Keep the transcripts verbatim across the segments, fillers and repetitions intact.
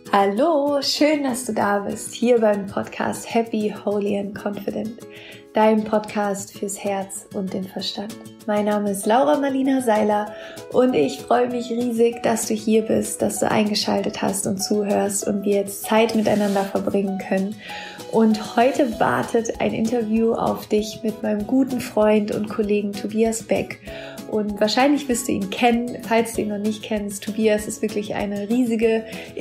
Hallo, schön, dass du da bist, hier beim Podcast Happy, Holy and Confident, dein Podcast fürs Herz und den Verstand. Mein Name ist Laura Marlina Seiler und ich freue mich riesig, dass du hier bist, dass du eingeschaltet hast und zuhörst und wir jetzt Zeit miteinander verbringen können. Und heute wartet ein Interview auf dich mit meinem guten Freund und Kollegen Tobias Beck. Und wahrscheinlich wirst du ihn kennen, falls du ihn noch nicht kennst. Tobias ist wirklich eine riesige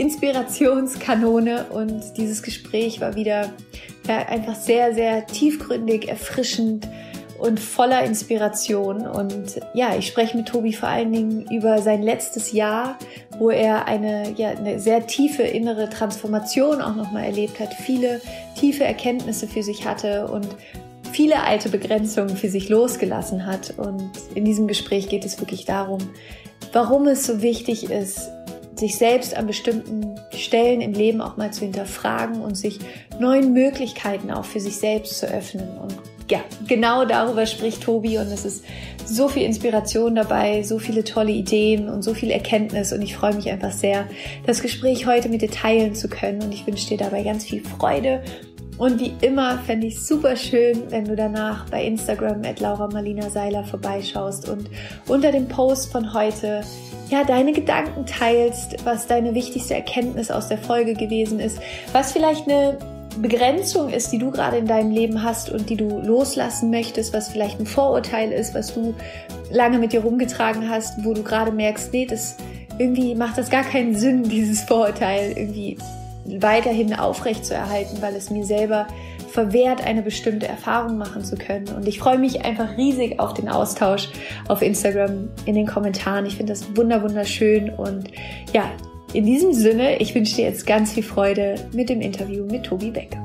Inspirationskanone und dieses Gespräch war wieder ja, einfach sehr, sehr tiefgründig, erfrischend und voller Inspiration. Und ja, ich spreche mit Tobi vor allen Dingen über sein letztes Jahr, wo er eine, ja, eine sehr tiefe innere Transformation auch nochmal erlebt hat, viele tiefe Erkenntnisse für sich hatte und viele alte Begrenzungen für sich losgelassen hat. Und in diesem Gespräch geht es wirklich darum, warum es so wichtig ist, sich selbst an bestimmten Stellen im Leben auch mal zu hinterfragen und sich neuen Möglichkeiten auch für sich selbst zu öffnen. Und ja, genau darüber spricht Tobi und es ist so viel Inspiration dabei, so viele tolle Ideen und so viel Erkenntnis und ich freue mich einfach sehr, das Gespräch heute mit dir teilen zu können und ich wünsche dir dabei ganz viel Freude. Und wie immer fände ich super schön, wenn du danach bei Instagram at Laura Marlina Seiler vorbeischaust und unter dem Post von heute ja deine Gedanken teilst, was deine wichtigste Erkenntnis aus der Folge gewesen ist, was vielleicht eine Begrenzung ist, die du gerade in deinem Leben hast und die du loslassen möchtest, was vielleicht ein Vorurteil ist, was du lange mit dir rumgetragen hast, wo du gerade merkst, nee, das irgendwie macht das gar keinen Sinn, dieses Vorurteil irgendwie weiterhin aufrecht zu erhalten, weil es mir selber verwehrt, eine bestimmte Erfahrung machen zu können. Und ich freue mich einfach riesig auf den Austausch auf Instagram in den Kommentaren. Ich finde das wunder wunderschön und ja, in diesem Sinne, ich wünsche dir jetzt ganz viel Freude mit dem Interview mit Tobi Beck.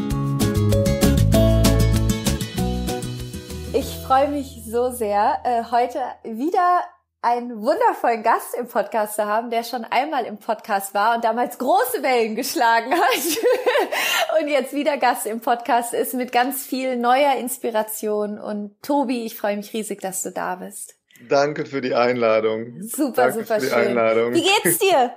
Ich freue mich so sehr, heute wieder einen wundervollen Gast im Podcast zu haben, der schon einmal im Podcast war und damals große Wellen geschlagen hat und jetzt wieder Gast im Podcast ist mit ganz viel neuer Inspiration. Und Tobi, ich freue mich riesig, dass du da bist. Danke für die Einladung. Super, Danke super für die schön. Einladung. Wie geht's dir?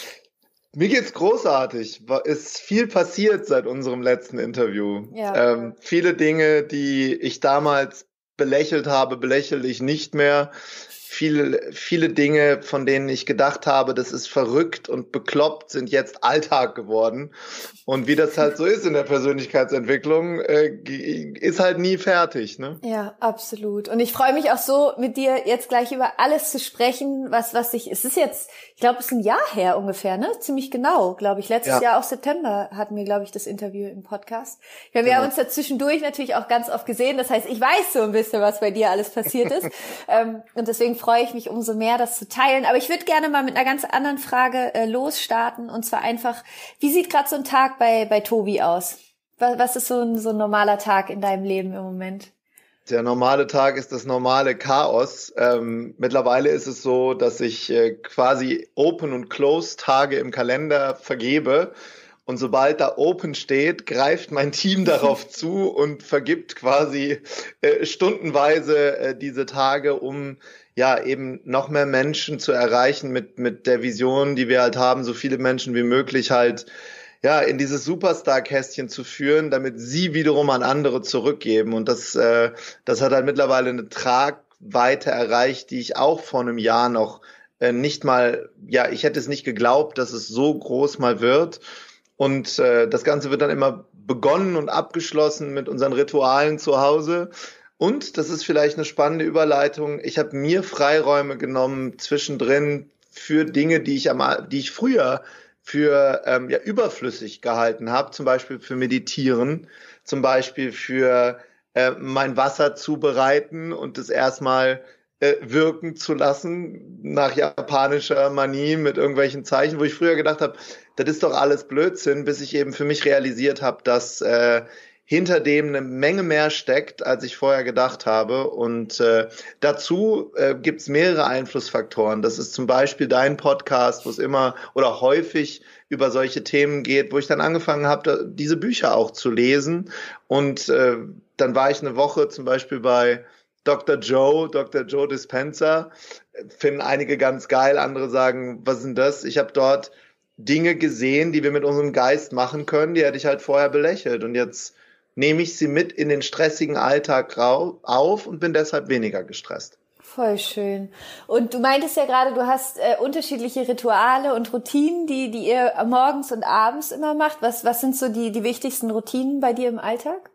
Mir geht's großartig. Ist viel passiert seit unserem letzten Interview. Ja. Ähm, viele Dinge, die ich damals belächelt habe, belächle ich nicht mehr. Viele, viele Dinge, von denen ich gedacht habe, das ist verrückt und bekloppt, sind jetzt Alltag geworden. Und wie das halt so ist in der Persönlichkeitsentwicklung, äh, ist halt nie fertig, ne? Ja, absolut. Und ich freue mich auch so, mit dir jetzt gleich über alles zu sprechen, was, was ich, es ist jetzt, ich glaube, es ist ein Jahr her ungefähr, ne? Ziemlich genau, glaube ich. Letztes ja. Jahr auch September hatten wir, glaube ich, das Interview im Podcast. Ja, wir genau. haben uns da zwischendurch natürlich auch ganz oft gesehen. Das heißt, ich weiß so ein bisschen, was bei dir alles passiert ist. ähm, und deswegen freue ich mich umso mehr, das zu teilen. Aber ich würde gerne mal mit einer ganz anderen Frage äh, losstarten. Und zwar einfach, wie sieht gerade so ein Tag bei bei Tobi aus? Was, was ist so ein, so ein normaler Tag in deinem Leben im Moment? Der normale Tag ist das normale Chaos. Ähm, mittlerweile ist es so, dass ich äh, quasi Open- und Close-Tage im Kalender vergebe. Und sobald da Open steht, greift mein Team darauf zu und vergibt quasi äh, stundenweise äh, diese Tage, um ja eben noch mehr Menschen zu erreichen mit mit der Vision, die wir halt haben, so viele Menschen wie möglich halt ja in dieses Superstar-Kästchen zu führen, damit sie wiederum an andere zurückgeben. Und das äh, das hat halt mittlerweile eine Tragweite erreicht, die ich auch vor einem Jahr noch äh, nicht mal, ja, ich hätte es nicht geglaubt, dass es so groß mal wird. Und äh, das Ganze wird dann immer begonnen und abgeschlossen mit unseren Ritualen zu Hause. Und, das ist vielleicht eine spannende Überleitung, ich habe mir Freiräume genommen zwischendrin für Dinge, die ich am, die ich früher für ähm, ja, überflüssig gehalten habe, zum Beispiel für Meditieren, zum Beispiel für äh, mein Wasser zubereiten und das erstmal äh, wirken zu lassen, nach japanischer Manie mit irgendwelchen Zeichen, wo ich früher gedacht habe, das ist doch alles Blödsinn, bis ich eben für mich realisiert habe, dass äh, hinter dem eine Menge mehr steckt, als ich vorher gedacht habe. Und äh, dazu äh, gibt es mehrere Einflussfaktoren. Das ist zum Beispiel dein Podcast, wo es immer oder häufig über solche Themen geht, wo ich dann angefangen habe, diese Bücher auch zu lesen. Und äh, dann war ich eine Woche zum Beispiel bei Doktor Joe, Doktor Joe Dispenza. Finden einige ganz geil, andere sagen, was ist denn das? Ich habe dort Dinge gesehen, die wir mit unserem Geist machen können, die hätte ich halt vorher belächelt. Und jetzt nehme ich sie mit in den stressigen Alltag auf und bin deshalb weniger gestresst. Voll schön. Und du meintest ja gerade, du hast äh, unterschiedliche Rituale und Routinen, die die ihr morgens und abends immer macht. Was was sind so die die wichtigsten Routinen bei dir im Alltag?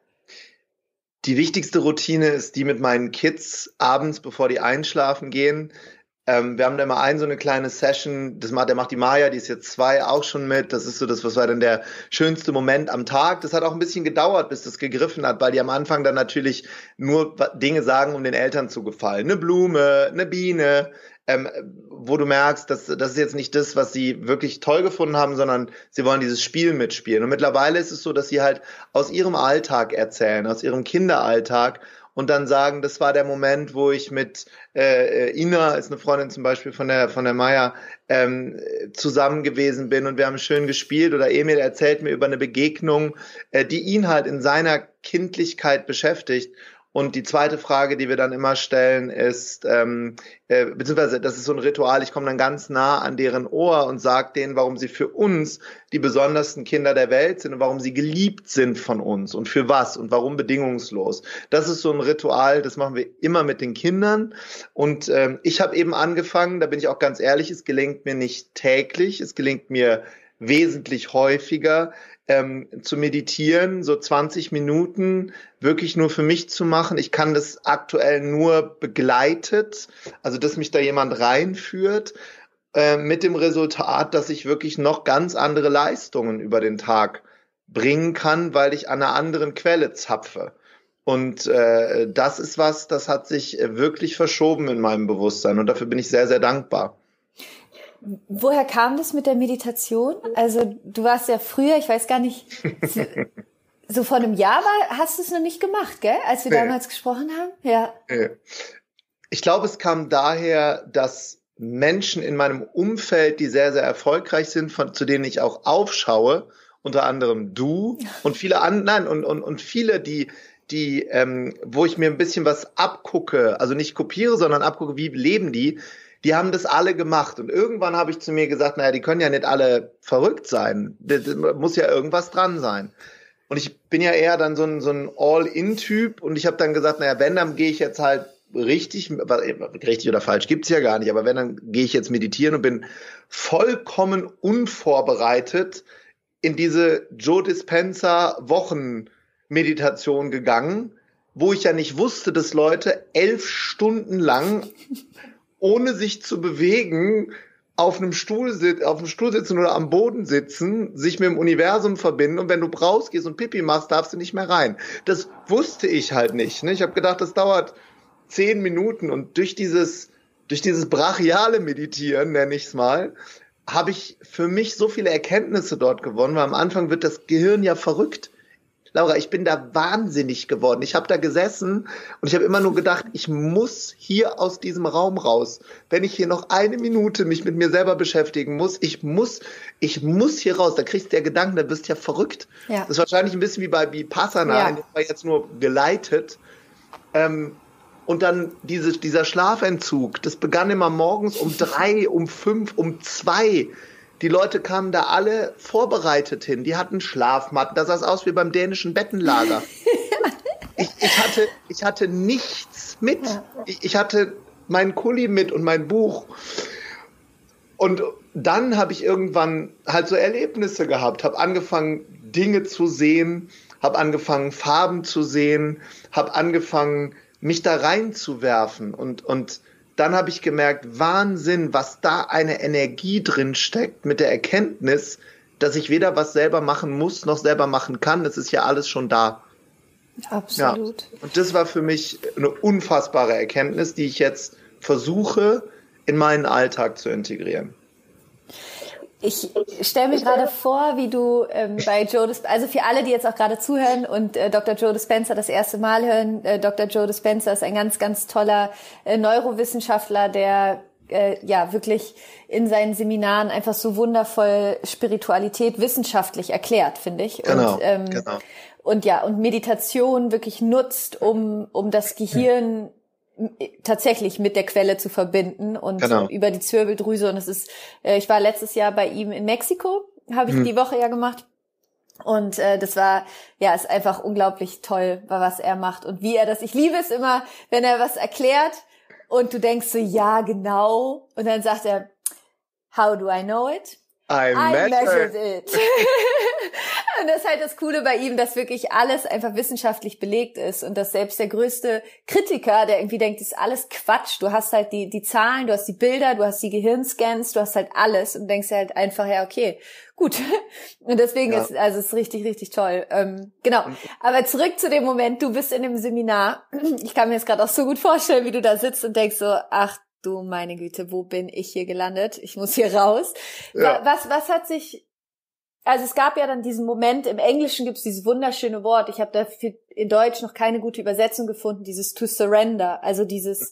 Die wichtigste Routine ist die mit meinen Kids abends, bevor die einschlafen gehen. Ähm, wir haben da immer ein, so eine kleine Session, das macht, der macht die Maya, die ist jetzt zwei, auch schon mit. Das ist so das, was war denn der schönste Moment am Tag. Das hat auch ein bisschen gedauert, bis das gegriffen hat, weil die am Anfang dann natürlich nur Dinge sagen, um den Eltern zu gefallen. Eine Blume, eine Biene, ähm, wo du merkst, dass das ist jetzt nicht das, was sie wirklich toll gefunden haben, sondern sie wollen dieses Spiel mitspielen. Und mittlerweile ist es so, dass sie halt aus ihrem Alltag erzählen, aus ihrem Kinderalltag, und dann sagen, das war der Moment, wo ich mit äh, Ina, ist eine Freundin zum Beispiel von der von der Maya, ähm, zusammen gewesen bin und wir haben schön gespielt. Oder Emil erzählt mir über eine Begegnung, äh, die ihn halt in seiner Kindlichkeit beschäftigt. Und die zweite Frage, die wir dann immer stellen, ist, ähm, äh, beziehungsweise das ist so ein Ritual, ich komme dann ganz nah an deren Ohr und sage denen, warum sie für uns die besondersten Kinder der Welt sind und warum sie geliebt sind von uns und für was und warum bedingungslos. Das ist so ein Ritual, das machen wir immer mit den Kindern. Und ähm, ich habe eben angefangen, da bin ich auch ganz ehrlich, es gelingt mir nicht täglich, es gelingt mir wesentlich häufiger, ähm, zu meditieren, so zwanzig Minuten wirklich nur für mich zu machen. Ich kann das aktuell nur begleitet, also dass mich da jemand reinführt, äh, mit dem Resultat, dass ich wirklich noch ganz andere Leistungen über den Tag bringen kann, weil ich an einer anderen Quelle zapfe. Und äh, das ist was, das hat sich wirklich verschoben in meinem Bewusstsein und dafür bin ich sehr, sehr dankbar. Woher kam das mit der Meditation? Also du warst ja früher, ich weiß gar nicht, so vor einem Jahr war, hast du es noch nicht gemacht, gell? Als wir nee. damals gesprochen haben? Ja. Nee. Ich glaube, es kam daher, dass Menschen in meinem Umfeld, die sehr, sehr erfolgreich sind, von, zu denen ich auch aufschaue, unter anderem du und viele anderen und, und, und viele, die die, ähm, wo ich mir ein bisschen was abgucke, also nicht kopiere, sondern abgucke, wie leben die, die haben das alle gemacht. Und irgendwann habe ich zu mir gesagt, naja, die können ja nicht alle verrückt sein. Da muss ja irgendwas dran sein. Und ich bin ja eher dann so ein, so ein All-In-Typ. Und ich habe dann gesagt, naja, wenn, dann gehe ich jetzt halt richtig, richtig oder falsch gibt's ja gar nicht, aber wenn, dann gehe ich jetzt meditieren und bin vollkommen unvorbereitet in diese Joe Dispenza Wochenmeditation gegangen, wo ich ja nicht wusste, dass Leute elf Stunden lang ohne sich zu bewegen, auf einem Stuhl sit- auf einem Stuhl sitzen oder am Boden sitzen, sich mit dem Universum verbinden und wenn du rausgehst und Pipi machst, darfst du nicht mehr rein. Das wusste ich halt nicht. Ne? Ich habe gedacht, das dauert zehn Minuten und durch dieses, durch dieses brachiale Meditieren, nenne ich es mal, habe ich für mich so viele Erkenntnisse dort gewonnen, weil am Anfang wird das Gehirn ja verrückt. Laura, ich bin da wahnsinnig geworden. Ich habe da gesessen und ich habe immer nur gedacht, ich muss hier aus diesem Raum raus. Wenn ich hier noch eine Minute mich mit mir selber beschäftigen muss, ich muss, ich muss hier raus. Da kriegst du ja Gedanken, da bist du ja verrückt. Ja. Das ist wahrscheinlich ein bisschen wie bei Vipassana, ja. in dem man jetzt nur geleitet. Ähm, und dann diese, dieser Schlafentzug, das begann immer morgens um drei, um fünf, um zwei. Die Leute kamen da alle vorbereitet hin. Die hatten Schlafmatten. Das sah aus wie beim dänischen Bettenlager. ich, ich, hatte, ich hatte nichts mit. Ich, ich hatte meinen Kuli mit und mein Buch. Und dann habe ich irgendwann halt so Erlebnisse gehabt. Habe angefangen, Dinge zu sehen. Habe angefangen, Farben zu sehen. Habe angefangen, mich da reinzuwerfen. Und, und dann habe ich gemerkt, Wahnsinn, was da eine Energie drin steckt mit der Erkenntnis, dass ich weder was selber machen muss, noch selber machen kann. Es ist ja alles schon da. Absolut. Ja. Und das war für mich eine unfassbare Erkenntnis, die ich jetzt versuche, in meinen Alltag zu integrieren. Ich stelle mir gerade vor, wie du ähm, bei Joe Dispenza, also für alle, die jetzt auch gerade zuhören und äh, Doktor Joe Dispenza das erste Mal hören, äh, Doktor Joe Dispenza ist ein ganz, ganz toller äh, Neurowissenschaftler, der äh, ja wirklich in seinen Seminaren einfach so wundervoll Spiritualität wissenschaftlich erklärt, finde ich. Genau, und, ähm, genau. Und ja, und Meditation wirklich nutzt, um um das Gehirn tatsächlich mit der Quelle zu verbinden und genau. über die Zwirbeldrüse. Und es ist, äh, ich war letztes Jahr bei ihm in Mexiko, habe ich hm. die Woche ja gemacht. Und äh, das war, ja, ist einfach unglaublich toll, was er macht und wie er das, ich liebe es immer, wenn er was erklärt und du denkst so, ja, genau. Und dann sagt er, how do I know it? I, I measured, measured it. Und das ist halt das Coole bei ihm, dass wirklich alles einfach wissenschaftlich belegt ist und dass selbst der größte Kritiker, der irgendwie denkt, das ist alles Quatsch, du hast halt die die Zahlen, du hast die Bilder, du hast die Gehirnscans, du hast halt alles und denkst halt einfach, ja, okay, gut. Und deswegen ja. ist, also es ist richtig, richtig toll. Ähm, genau. Aber zurück zu dem Moment, du bist in dem Seminar. Ich kann mir jetzt gerade auch so gut vorstellen, wie du da sitzt und denkst so, ach, du meine Güte, wo bin ich hier gelandet? Ich muss hier raus. Ja. Was, was hat sich, also es gab ja dann diesen Moment, im Englischen gibt es dieses wunderschöne Wort, ich habe dafür in Deutsch noch keine gute Übersetzung gefunden, dieses to surrender, also dieses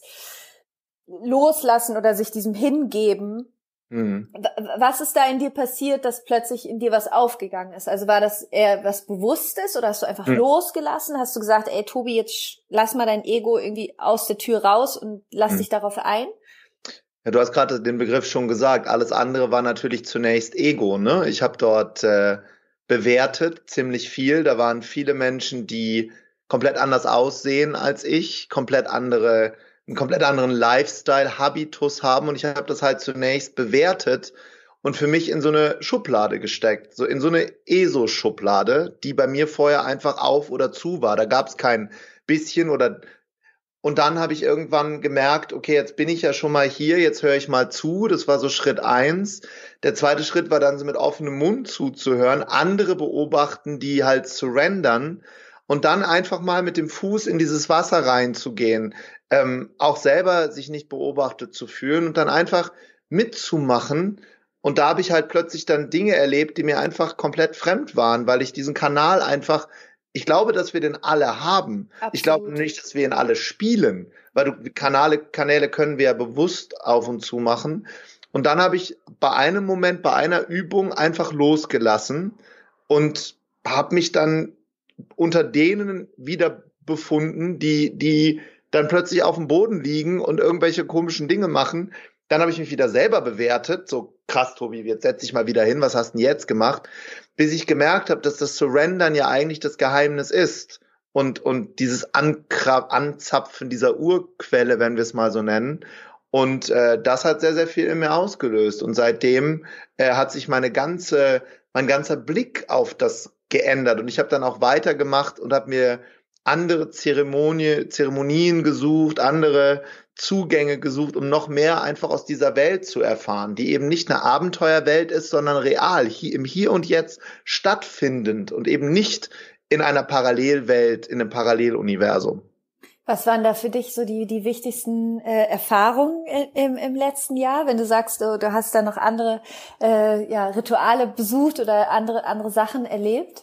Loslassen oder sich diesem hingeben. Mhm. Was ist da in dir passiert, dass plötzlich in dir was aufgegangen ist? Also war das eher was Bewusstes oder hast du einfach mhm. losgelassen? Hast du gesagt, ey Tobi, jetzt lass mal dein Ego irgendwie aus der Tür raus und lass mhm. dich darauf ein? Ja, du hast gerade den Begriff schon gesagt. Alles andere war natürlich zunächst Ego, ne? Ich habe dort äh, bewertet ziemlich viel. Da waren viele Menschen, die komplett anders aussehen als ich, komplett andere, einen komplett anderen Lifestyle, Habitus haben. Und ich habe das halt zunächst bewertet und für mich in so eine Schublade gesteckt, so in so eine E S O-Schublade, die bei mir vorher einfach auf oder zu war. Da gab es kein bisschen oder Und dann habe ich irgendwann gemerkt, okay, jetzt bin ich ja schon mal hier, jetzt höre ich mal zu. Das war so Schritt eins. Der zweite Schritt war dann so mit offenem Mund zuzuhören, andere beobachten, die halt surrendern und dann einfach mal mit dem Fuß in dieses Wasser reinzugehen, ähm, auch selber sich nicht beobachtet zu fühlen und dann einfach mitzumachen. Und da habe ich halt plötzlich dann Dinge erlebt, die mir einfach komplett fremd waren, weil ich diesen Kanal einfach Ich glaube, dass wir den alle haben. Absolut. Ich glaube nicht, dass wir ihn alle spielen, weil du, Kanäle, Kanäle können wir ja bewusst auf und zu machen. Und dann habe ich bei einem Moment, bei einer Übung einfach losgelassen und habe mich dann unter denen wieder befunden, die, die dann plötzlich auf dem Boden liegen und irgendwelche komischen Dinge machen. Dann habe ich mich wieder selber bewertet, so krass, Tobi, jetzt setz dich mal wieder hin, was hast du denn jetzt gemacht? Bis ich gemerkt habe, dass das Surrendern ja eigentlich das Geheimnis ist und und dieses Ankra- Anzapfen dieser Urquelle, wenn wir es mal so nennen. Und äh, das hat sehr, sehr viel in mir ausgelöst. Und seitdem äh, hat sich meine ganze, mein ganzer Blick auf das geändert. Und ich habe dann auch weitergemacht und habe mir andere Zeremonie, Zeremonien gesucht, andere Zugänge gesucht, um noch mehr einfach aus dieser Welt zu erfahren, die eben nicht eine Abenteuerwelt ist, sondern real, hier, im Hier und Jetzt stattfindend und eben nicht in einer Parallelwelt, in einem Paralleluniversum. Was waren da für dich so die die wichtigsten äh, Erfahrungen im, im letzten Jahr, wenn du sagst, du, du hast da noch andere äh, ja, Rituale besucht oder andere andere Sachen erlebt?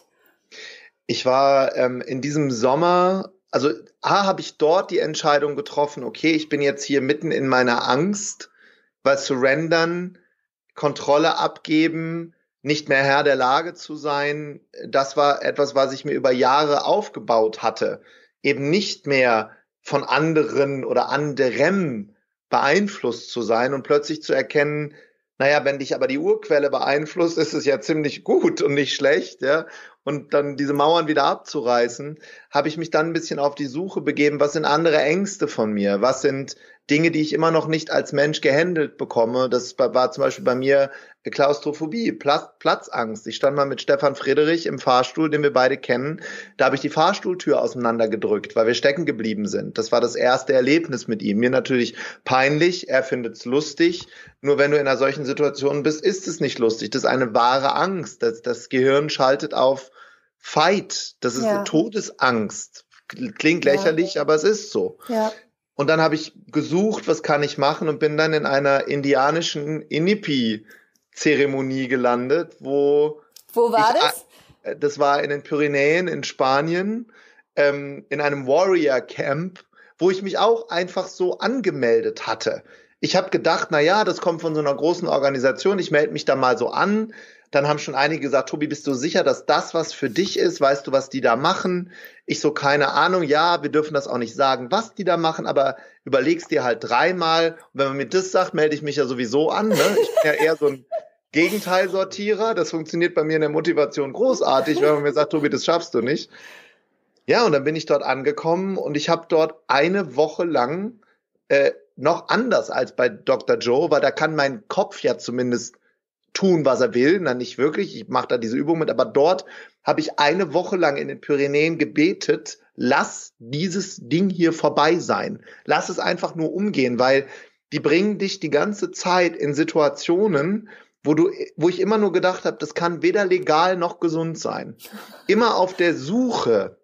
Ich war ähm, in diesem Sommer, also A, habe ich dort die Entscheidung getroffen, okay, ich bin jetzt hier mitten in meiner Angst, weil surrendern, Kontrolle abgeben, nicht mehr Herr der Lage zu sein, das war etwas, was ich mir über Jahre aufgebaut hatte. Eben nicht mehr von anderen oder anderem beeinflusst zu sein und plötzlich zu erkennen, naja, wenn dich aber die Urquelle beeinflusst, ist es ja ziemlich gut und nicht schlecht, ja. Und dann diese Mauern wieder abzureißen, habe ich mich dann ein bisschen auf die Suche begeben, was sind andere Ängste von mir? Was sind Dinge, die ich immer noch nicht als Mensch gehandelt bekomme? Das war zum Beispiel bei mir Klaustrophobie, Platz, Platzangst. Ich stand mal mit Stefan Friedrich im Fahrstuhl, den wir beide kennen. Da habe ich die Fahrstuhltür auseinandergedrückt, weil wir stecken geblieben sind. Das war das erste Erlebnis mit ihm. Mir natürlich peinlich, er findet es lustig. Nur wenn du in einer solchen Situation bist, ist es nicht lustig. Das ist eine wahre Angst. Das, das Gehirn schaltet auf Fight. Das ist ja. eine Todesangst. Klingt lächerlich, ja. aber es ist so. Ja. Und dann habe ich gesucht, was kann ich machen und bin dann in einer indianischen Inipi-Zeremonie gelandet, wo... Wo war ich, das? Das war in den Pyrenäen in Spanien, ähm, in einem Warrior-Camp, wo ich mich auch einfach so angemeldet hatte. Ich habe gedacht, na ja, das kommt von so einer großen Organisation, ich melde mich da mal so an, Dann haben schon einige gesagt, Tobi, bist du sicher, dass das was für dich ist? Weißt du, was die da machen? Ich so, keine Ahnung, ja, wir dürfen das auch nicht sagen, was die da machen, aber überlegst dir halt dreimal. Und wenn man mir das sagt, melde ich mich ja sowieso an. Ne? Ich bin ja eher so ein Gegenteilsortierer. Das funktioniert bei mir in der Motivation großartig, wenn man mir sagt, Tobi, das schaffst du nicht. Ja, und dann bin ich dort angekommen und ich habe dort eine Woche lang äh, noch anders als bei Doktor Joe, weil da kann mein Kopf ja zumindest tun, was er will. Na, nicht wirklich, ich mache da diese Übung mit, aber dort habe ich eine Woche lang in den Pyrenäen gebetet, lass dieses Ding hier vorbei sein. Lass es einfach nur umgehen, weil die bringen dich die ganze Zeit in Situationen, wo du, wo ich immer nur gedacht habe, das kann weder legal noch gesund sein. Immer auf der Suche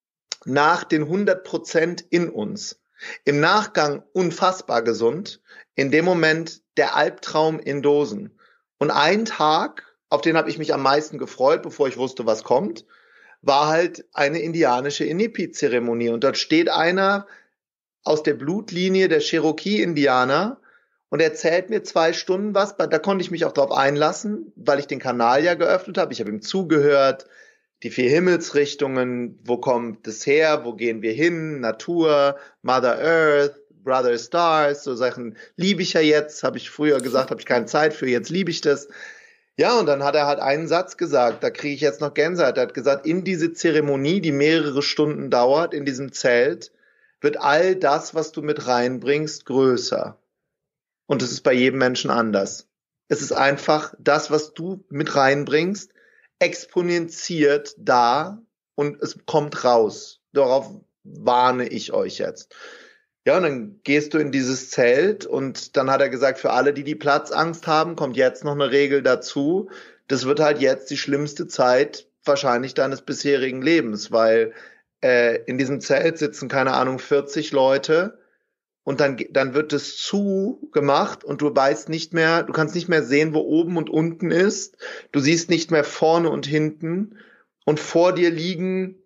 nach den hundert Prozent in uns. Im Nachgang unfassbar gesund, in dem Moment der Albtraum in Dosen. Und ein Tag, auf den habe ich mich am meisten gefreut, bevor ich wusste, was kommt, war halt eine indianische Inipi-Zeremonie. Und dort steht einer aus der Blutlinie der Cherokee-Indianer und erzählt mir zwei Stunden was. Da konnte ich mich auch drauf einlassen, weil ich den Kanal ja geöffnet habe. Ich habe ihm zugehört, die vier Himmelsrichtungen, wo kommt es her, wo gehen wir hin, Natur, Mother Earth, Brother Stars, so Sachen liebe ich ja jetzt, habe ich früher gesagt, habe ich keine Zeit für, jetzt liebe ich das. Ja, und dann hat er halt einen Satz gesagt, da kriege ich jetzt noch Gänsehaut. Er hat gesagt, in diese Zeremonie, die mehrere Stunden dauert, in diesem Zelt, wird all das, was du mit reinbringst, größer. Und es ist bei jedem Menschen anders. Es ist einfach das, was du mit reinbringst, exponentiert da und es kommt raus. Darauf warne ich euch jetzt. Ja, und dann gehst du in dieses Zelt und dann hat er gesagt, für alle, die die Platzangst haben, kommt jetzt noch eine Regel dazu. Das wird halt jetzt die schlimmste Zeit wahrscheinlich deines bisherigen Lebens, weil äh, in diesem Zelt sitzen, keine Ahnung, vierzig Leute und dann, dann wird es zugemacht und du weißt nicht mehr, du kannst nicht mehr sehen, wo oben und unten ist. Du siehst nicht mehr vorne und hinten und vor dir liegen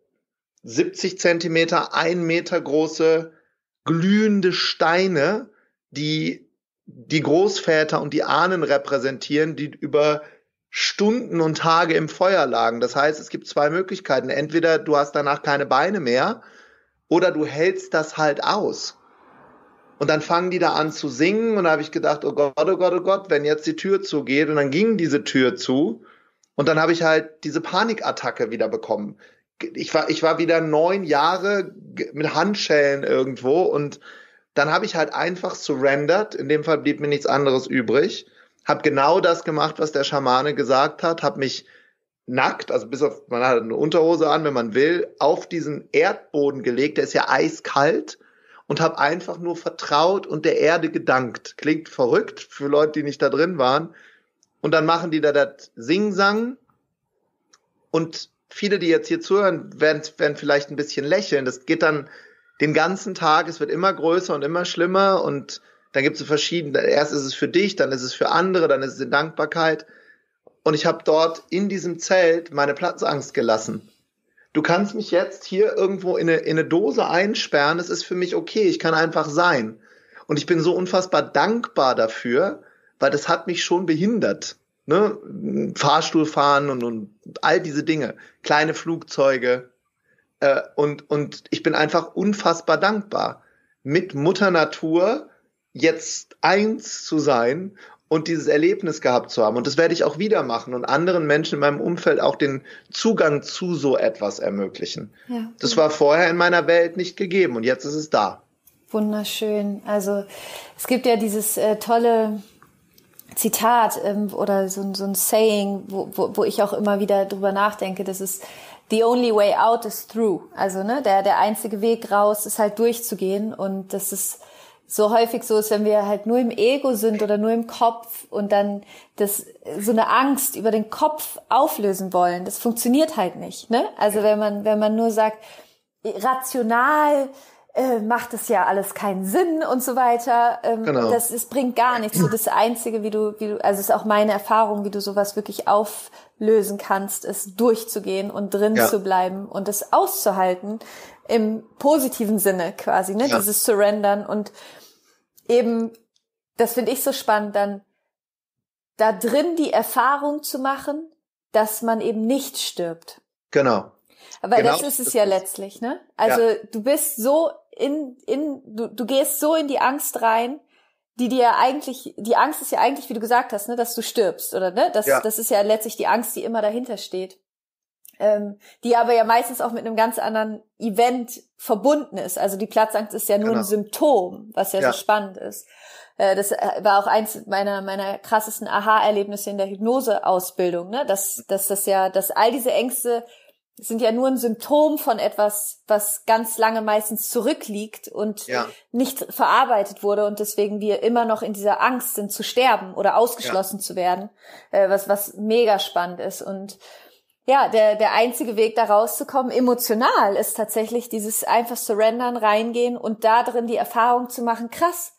siebzig Zentimeter, ein Meter große glühende Steine, die die Großväter und die Ahnen repräsentieren, die über Stunden und Tage im Feuer lagen. Das heißt, es gibt zwei Möglichkeiten. Entweder du hast danach keine Beine mehr oder du hältst das halt aus. Und dann fangen die da an zu singen und da habe ich gedacht, oh Gott, oh Gott, oh Gott, wenn jetzt die Tür zugeht. Und dann ging diese Tür zu und dann habe ich halt diese Panikattacke wieder bekommen. Ich war, ich war wieder neun Jahre mit Handschellen irgendwo und dann habe ich halt einfach surrendered. In dem Fall blieb mir nichts anderes übrig. Habe genau das gemacht, was der Schamane gesagt hat. Habe mich nackt, also bis auf, man hat eine Unterhose an, wenn man will, auf diesen Erdboden gelegt. Der ist ja eiskalt und habe einfach nur vertraut und der Erde gedankt. Klingt verrückt für Leute, die nicht da drin waren. Und dann machen die da das Sing-Sang und viele, die jetzt hier zuhören, werden, werden vielleicht ein bisschen lächeln. Das geht dann den ganzen Tag, es wird immer größer und immer schlimmer und dann gibt es so verschiedene, erst ist es für dich, dann ist es für andere, dann ist es in Dankbarkeit. Und ich habe dort in diesem Zelt meine Platzangst gelassen. Du kannst mich jetzt hier irgendwo in eine, in eine Dose einsperren, es ist für mich okay, ich kann einfach sein. Und ich bin so unfassbar dankbar dafür, weil das hat mich schon behindert. Ne, Fahrstuhl fahren und, und all diese Dinge, kleine Flugzeuge äh, und, und ich bin einfach unfassbar dankbar, mit Mutter Natur jetzt eins zu sein und dieses Erlebnis gehabt zu haben und das werde ich auch wieder machen und anderen Menschen in meinem Umfeld auch den Zugang zu so etwas ermöglichen. Ja. Das war vorher in meiner Welt nicht gegeben und jetzt ist es da. Wunderschön, also es gibt ja dieses äh, tolle Zitat ähm, oder so, so ein Saying, wo, wo, wo ich auch immer wieder drüber nachdenke, das ist the only way out is through. Also ne, der der einzige Weg raus ist halt durchzugehen und das ist so häufig so ist, wenn wir halt nur im Ego sind oder nur im Kopf und dann das so eine Angst über den Kopf auflösen wollen, das funktioniert halt nicht, ne? Also wenn man wenn man nur sagt rational Äh, macht es ja alles keinen Sinn und so weiter. Ähm, genau. Das es bringt gar nichts. So das Einzige, wie du, wie du, also es ist auch meine Erfahrung, wie du sowas wirklich auflösen kannst, ist durchzugehen und drin ja. zu bleiben und es auszuhalten im positiven Sinne quasi, ne? Ja. Dieses Surrendern und eben, das finde ich so spannend, dann da drin die Erfahrung zu machen, dass man eben nicht stirbt. Genau. Aber genau, das ist es ja letztlich, ne? Also ja. du bist so in, in, du, du gehst so in die Angst rein, die dir ja eigentlich, die Angst ist ja eigentlich, wie du gesagt hast, ne, dass du stirbst, oder ne? Das, ja. das ist ja letztlich die Angst, die immer dahinter steht. Ähm, die aber ja meistens auch mit einem ganz anderen Event verbunden ist. Also die Platzangst ist ja nur genau. ein Symptom, was ja, ja so spannend ist. Äh, das war auch eins meiner meiner krassesten Aha-Erlebnisse in der Hypnose-Ausbildung, ne? Dass, dass das ja, dass all diese Ängste sind ja nur ein Symptom von etwas, was ganz lange meistens zurückliegt und ja. nicht verarbeitet wurde und deswegen wir immer noch in dieser Angst sind zu sterben oder ausgeschlossen ja. zu werden, äh, was was mega spannend ist. Und ja, der der einzige Weg da rauszukommen, emotional, ist tatsächlich dieses einfach Surrendern, reingehen und da drin die Erfahrung zu machen, krass,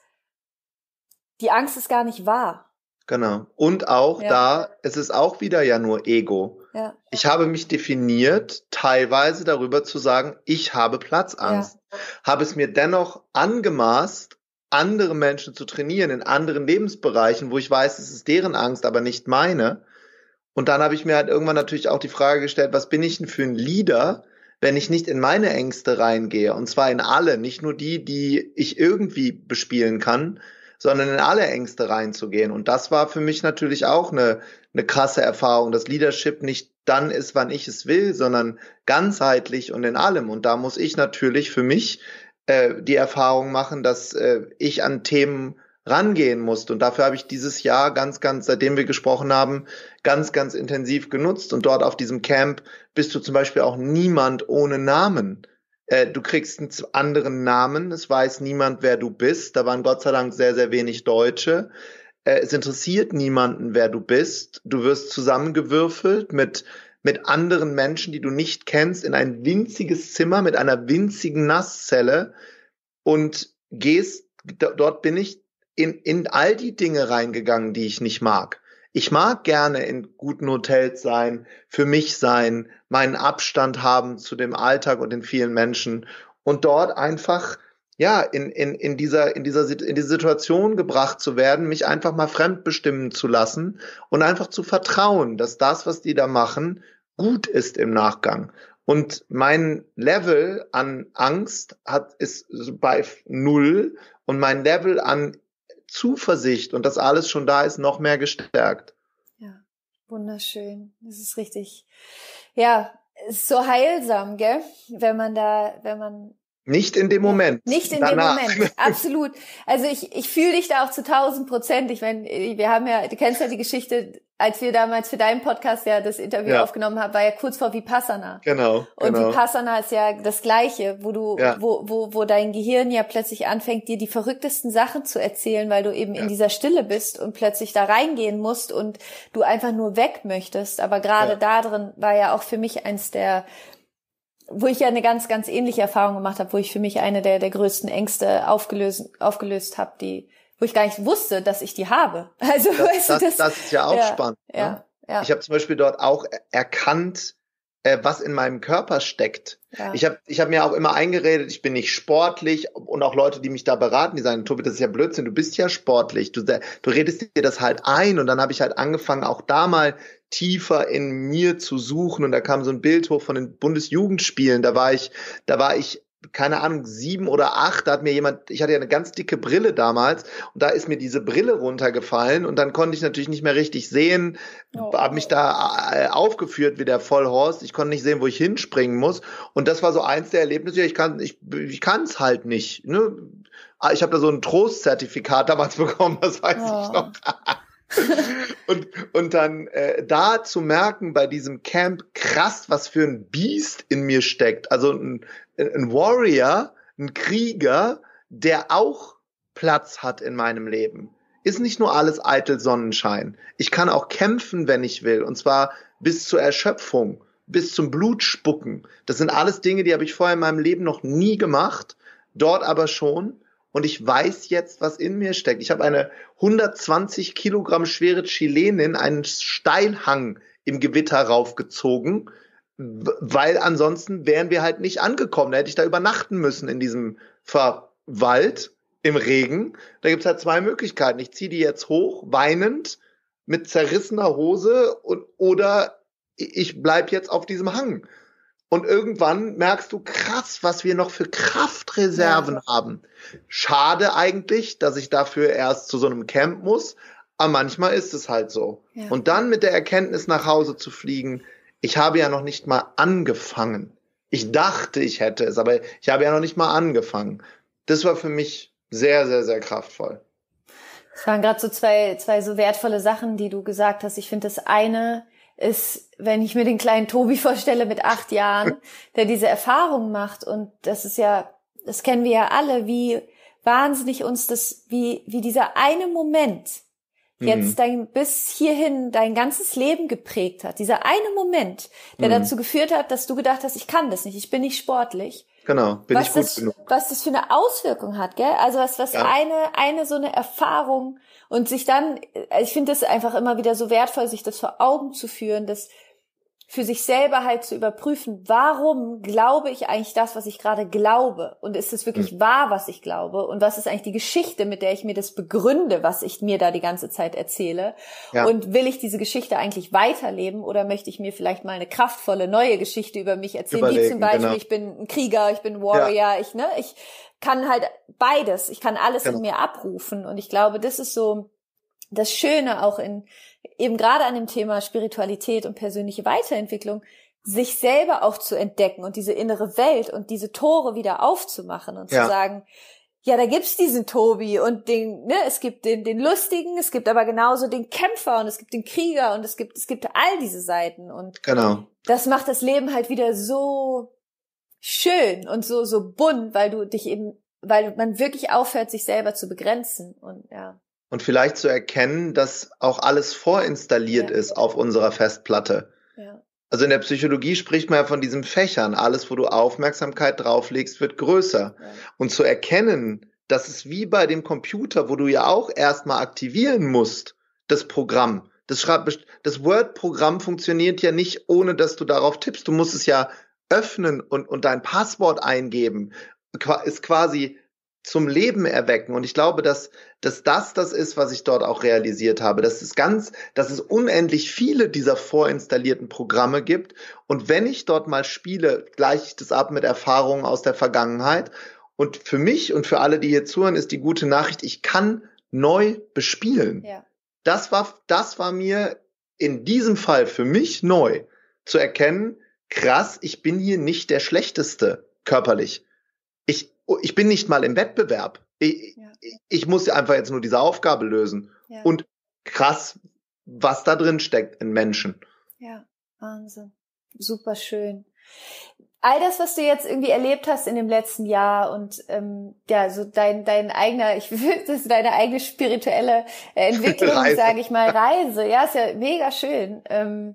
die Angst ist gar nicht wahr. Genau. Und auch ja. da, es ist auch wieder ja nur Ego. Ja. Ich habe mich definiert, teilweise darüber zu sagen, ich habe Platzangst. Ja. Habe es mir dennoch angemaßt, andere Menschen zu trainieren in anderen Lebensbereichen, wo ich weiß, es ist deren Angst, aber nicht meine. Und dann habe ich mir halt irgendwann natürlich auch die Frage gestellt, was bin ich denn für ein Leader, wenn ich nicht in meine Ängste reingehe? Und zwar in alle, nicht nur die, die ich irgendwie bespielen kann, sondern in alle Ängste reinzugehen. Und das war für mich natürlich auch eine, eine krasse Erfahrung, dass Leadership nicht dann ist, wann ich es will, sondern ganzheitlich und in allem. Und da muss ich natürlich für mich äh, die Erfahrung machen, dass äh, ich an Themen rangehen musste. Und dafür habe ich dieses Jahr ganz, ganz, seitdem wir gesprochen haben, ganz, ganz intensiv genutzt. Und dort auf diesem Camp bist du zum Beispiel auch niemand ohne Namen. Du kriegst einen anderen Namen, es weiß niemand, wer du bist. Da waren Gott sei Dank sehr, sehr wenig Deutsche. Es interessiert niemanden, wer du bist. Du wirst zusammengewürfelt mit mit anderen Menschen, die du nicht kennst, in ein winziges Zimmer mit einer winzigen Nasszelle und gehst, dort bin ich in in all die Dinge reingegangen, die ich nicht mag. Ich mag gerne in guten Hotels sein, für mich sein, meinen Abstand haben zu dem Alltag und den vielen Menschen und dort einfach ja in in in dieser in dieser in diese Situation gebracht zu werden, mich einfach mal fremdbestimmen zu lassen und einfach zu vertrauen, dass das, was die da machen, gut ist im Nachgang. Und mein Level an Angst hat ist bei null und mein Level an Zuversicht und dass alles schon da ist, noch mehr gestärkt. Ja, wunderschön. Das ist richtig. Ja, ist so heilsam, gell? Wenn man da, wenn man nicht in dem Moment. Nicht in danach. dem Moment, absolut. Also ich ich fühle dich da auch zu tausend Prozent. Ich meine, wir haben ja, du kennst ja die Geschichte, als wir damals für deinen Podcast ja das Interview ja. aufgenommen haben, war ja kurz vor Vipassana. Genau. Und genau. Vipassana ist ja das Gleiche, wo du, ja. wo wo wo dein Gehirn ja plötzlich anfängt, dir die verrücktesten Sachen zu erzählen, weil du eben ja. in dieser Stille bist und plötzlich da reingehen musst und du einfach nur weg möchtest. Aber gerade ja. da drin war ja auch für mich eins der wo ich ja eine ganz, ganz ähnliche Erfahrung gemacht habe, wo ich für mich eine der, der größten Ängste aufgelöst, aufgelöst habe, die, wo ich gar nicht wusste, dass ich die habe. Also, das, weißt das, du, das, das ist ja auch ja, spannend. Ja, ne? ja. Ich habe zum Beispiel dort auch erkannt, äh, was in meinem Körper steckt. Ja. Ich habe ich hab mir auch immer eingeredet, ich bin nicht sportlich und auch Leute, die mich da beraten, die sagen, Tobi, das ist ja Blödsinn, du bist ja sportlich, du, du redest dir das halt ein und dann habe ich halt angefangen, auch da mal tiefer in mir zu suchen und da kam so ein Bild hoch von den Bundesjugendspielen, da war ich, da war ich, keine Ahnung, sieben oder acht, da hat mir jemand, ich hatte ja eine ganz dicke Brille damals und da ist mir diese Brille runtergefallen und dann konnte ich natürlich nicht mehr richtig sehen, oh. habe mich da aufgeführt wie der Vollhorst, ich konnte nicht sehen, wo ich hinspringen muss und das war so eins der Erlebnisse, ja, ich kann ich, ich kann es halt nicht, ne? Ich habe da so ein Trostzertifikat damals bekommen, das weiß oh. ich noch. und und dann äh, da zu merken bei diesem Camp, krass, was für ein Biest in mir steckt. Also ein, ein Warrior, ein Krieger, der auch Platz hat in meinem Leben. Ist nicht nur alles eitel Sonnenschein. Ich kann auch kämpfen, wenn ich will. Und zwar bis zur Erschöpfung, bis zum Blutspucken. Das sind alles Dinge, die habe ich vorher in meinem Leben noch nie gemacht. Dort aber schon. Und ich weiß jetzt, was in mir steckt. Ich habe eine hundertzwanzig Kilogramm schwere Chilenin einen Steilhang im Gewitter raufgezogen, weil ansonsten wären wir halt nicht angekommen. Da hätte ich da übernachten müssen in diesem Wald im Regen. Da gibt's halt zwei Möglichkeiten. Ich ziehe die jetzt hoch, weinend, mit zerrissener Hose und, oder ich bleib jetzt auf diesem Hang. Und irgendwann merkst du, krass, was wir noch für Kraftreserven ja. haben. Schade eigentlich, dass ich dafür erst zu so einem Camp muss, aber manchmal ist es halt so. Ja. Und dann mit der Erkenntnis nach Hause zu fliegen, ich habe ja noch nicht mal angefangen. Ich dachte, ich hätte es, aber ich habe ja noch nicht mal angefangen. Das war für mich sehr, sehr, sehr kraftvoll. Es waren gerade so zwei, zwei so wertvolle Sachen, die du gesagt hast. Ich finde, das eine ist, wenn ich mir den kleinen Tobi vorstelle mit acht Jahren, der diese Erfahrung macht, und das ist ja, das kennen wir ja alle, wie wahnsinnig uns das, wie, wie dieser eine Moment jetzt dein, bis hierhin dein ganzes Leben geprägt hat. Dieser eine Moment, der mhm. dazu geführt hat, dass du gedacht hast, ich kann das nicht, ich bin nicht sportlich. Genau, bin was ich gut das, genug. Was das für eine Auswirkung hat, gell? Also was, was ja. eine, eine so eine Erfahrung, und sich dann, ich finde das einfach immer wieder so wertvoll, sich das vor Augen zu führen, das für sich selber halt zu überprüfen, warum glaube ich eigentlich das, was ich gerade glaube? Und ist es wirklich mhm. wahr, was ich glaube? Und was ist eigentlich die Geschichte, mit der ich mir das begründe, was ich mir da die ganze Zeit erzähle? Ja. Und will ich diese Geschichte eigentlich weiterleben, oder möchte ich mir vielleicht mal eine kraftvolle neue Geschichte über mich erzählen? Überlegen, wie zum Beispiel, genau. Ich bin ein Krieger, ich bin ein Warrior, ja. ich, ne, ich kann halt beides, ich kann alles genau. in mir abrufen. Und ich glaube, das ist so das Schöne auch in, eben gerade an dem Thema Spiritualität und persönliche Weiterentwicklung, sich selber auch zu entdecken und diese innere Welt und diese Tore wieder aufzumachen und ja. zu sagen, ja, da gibt's diesen Tobi und den, ne, es gibt den, den Lustigen, es gibt aber genauso den Kämpfer und es gibt den Krieger und es gibt, es gibt all diese Seiten, und genau. das macht das Leben halt wieder so schön und so, so bunt, weil du dich eben, weil man wirklich aufhört, sich selber zu begrenzen, und ja. Und vielleicht zu erkennen, dass auch alles vorinstalliert ja. ist auf unserer Festplatte. Ja. Also in der Psychologie spricht man ja von diesen Fächern. Alles, wo du Aufmerksamkeit drauflegst, wird größer. Ja. Und zu erkennen, dass es wie bei dem Computer, wo du ja auch erstmal aktivieren musst, das Programm. Das, das Word-Programm funktioniert ja nicht, ohne dass du darauf tippst. Du musst es ja öffnen und, und dein Passwort eingeben. Ist quasi zum Leben erwecken. Und ich glaube, dass, dass das das ist, was ich dort auch realisiert habe. Dass es ganz, dass es unendlich viele dieser vorinstallierten Programme gibt. Und wenn ich dort mal spiele, gleiche ich das ab mit Erfahrungen aus der Vergangenheit. Und für mich und für alle, die hier zuhören, ist die gute Nachricht, ich kann neu bespielen. Ja. Das war, das war mir in diesem Fall für mich neu, zu erkennen, krass, ich bin hier nicht der Schlechteste körperlich. Ich, ich bin nicht mal im Wettbewerb. Ich, ja. ich muss einfach jetzt nur diese Aufgabe lösen. Ja. Und krass, was da drin steckt in Menschen. Ja, Wahnsinn. Super schön. All das, was du jetzt irgendwie erlebt hast in dem letzten Jahr und ähm, ja, so dein dein eigener, ich würde das deine eigene spirituelle Entwicklung, sage ich mal, Reise. Ja, ist ja mega schön. Ähm,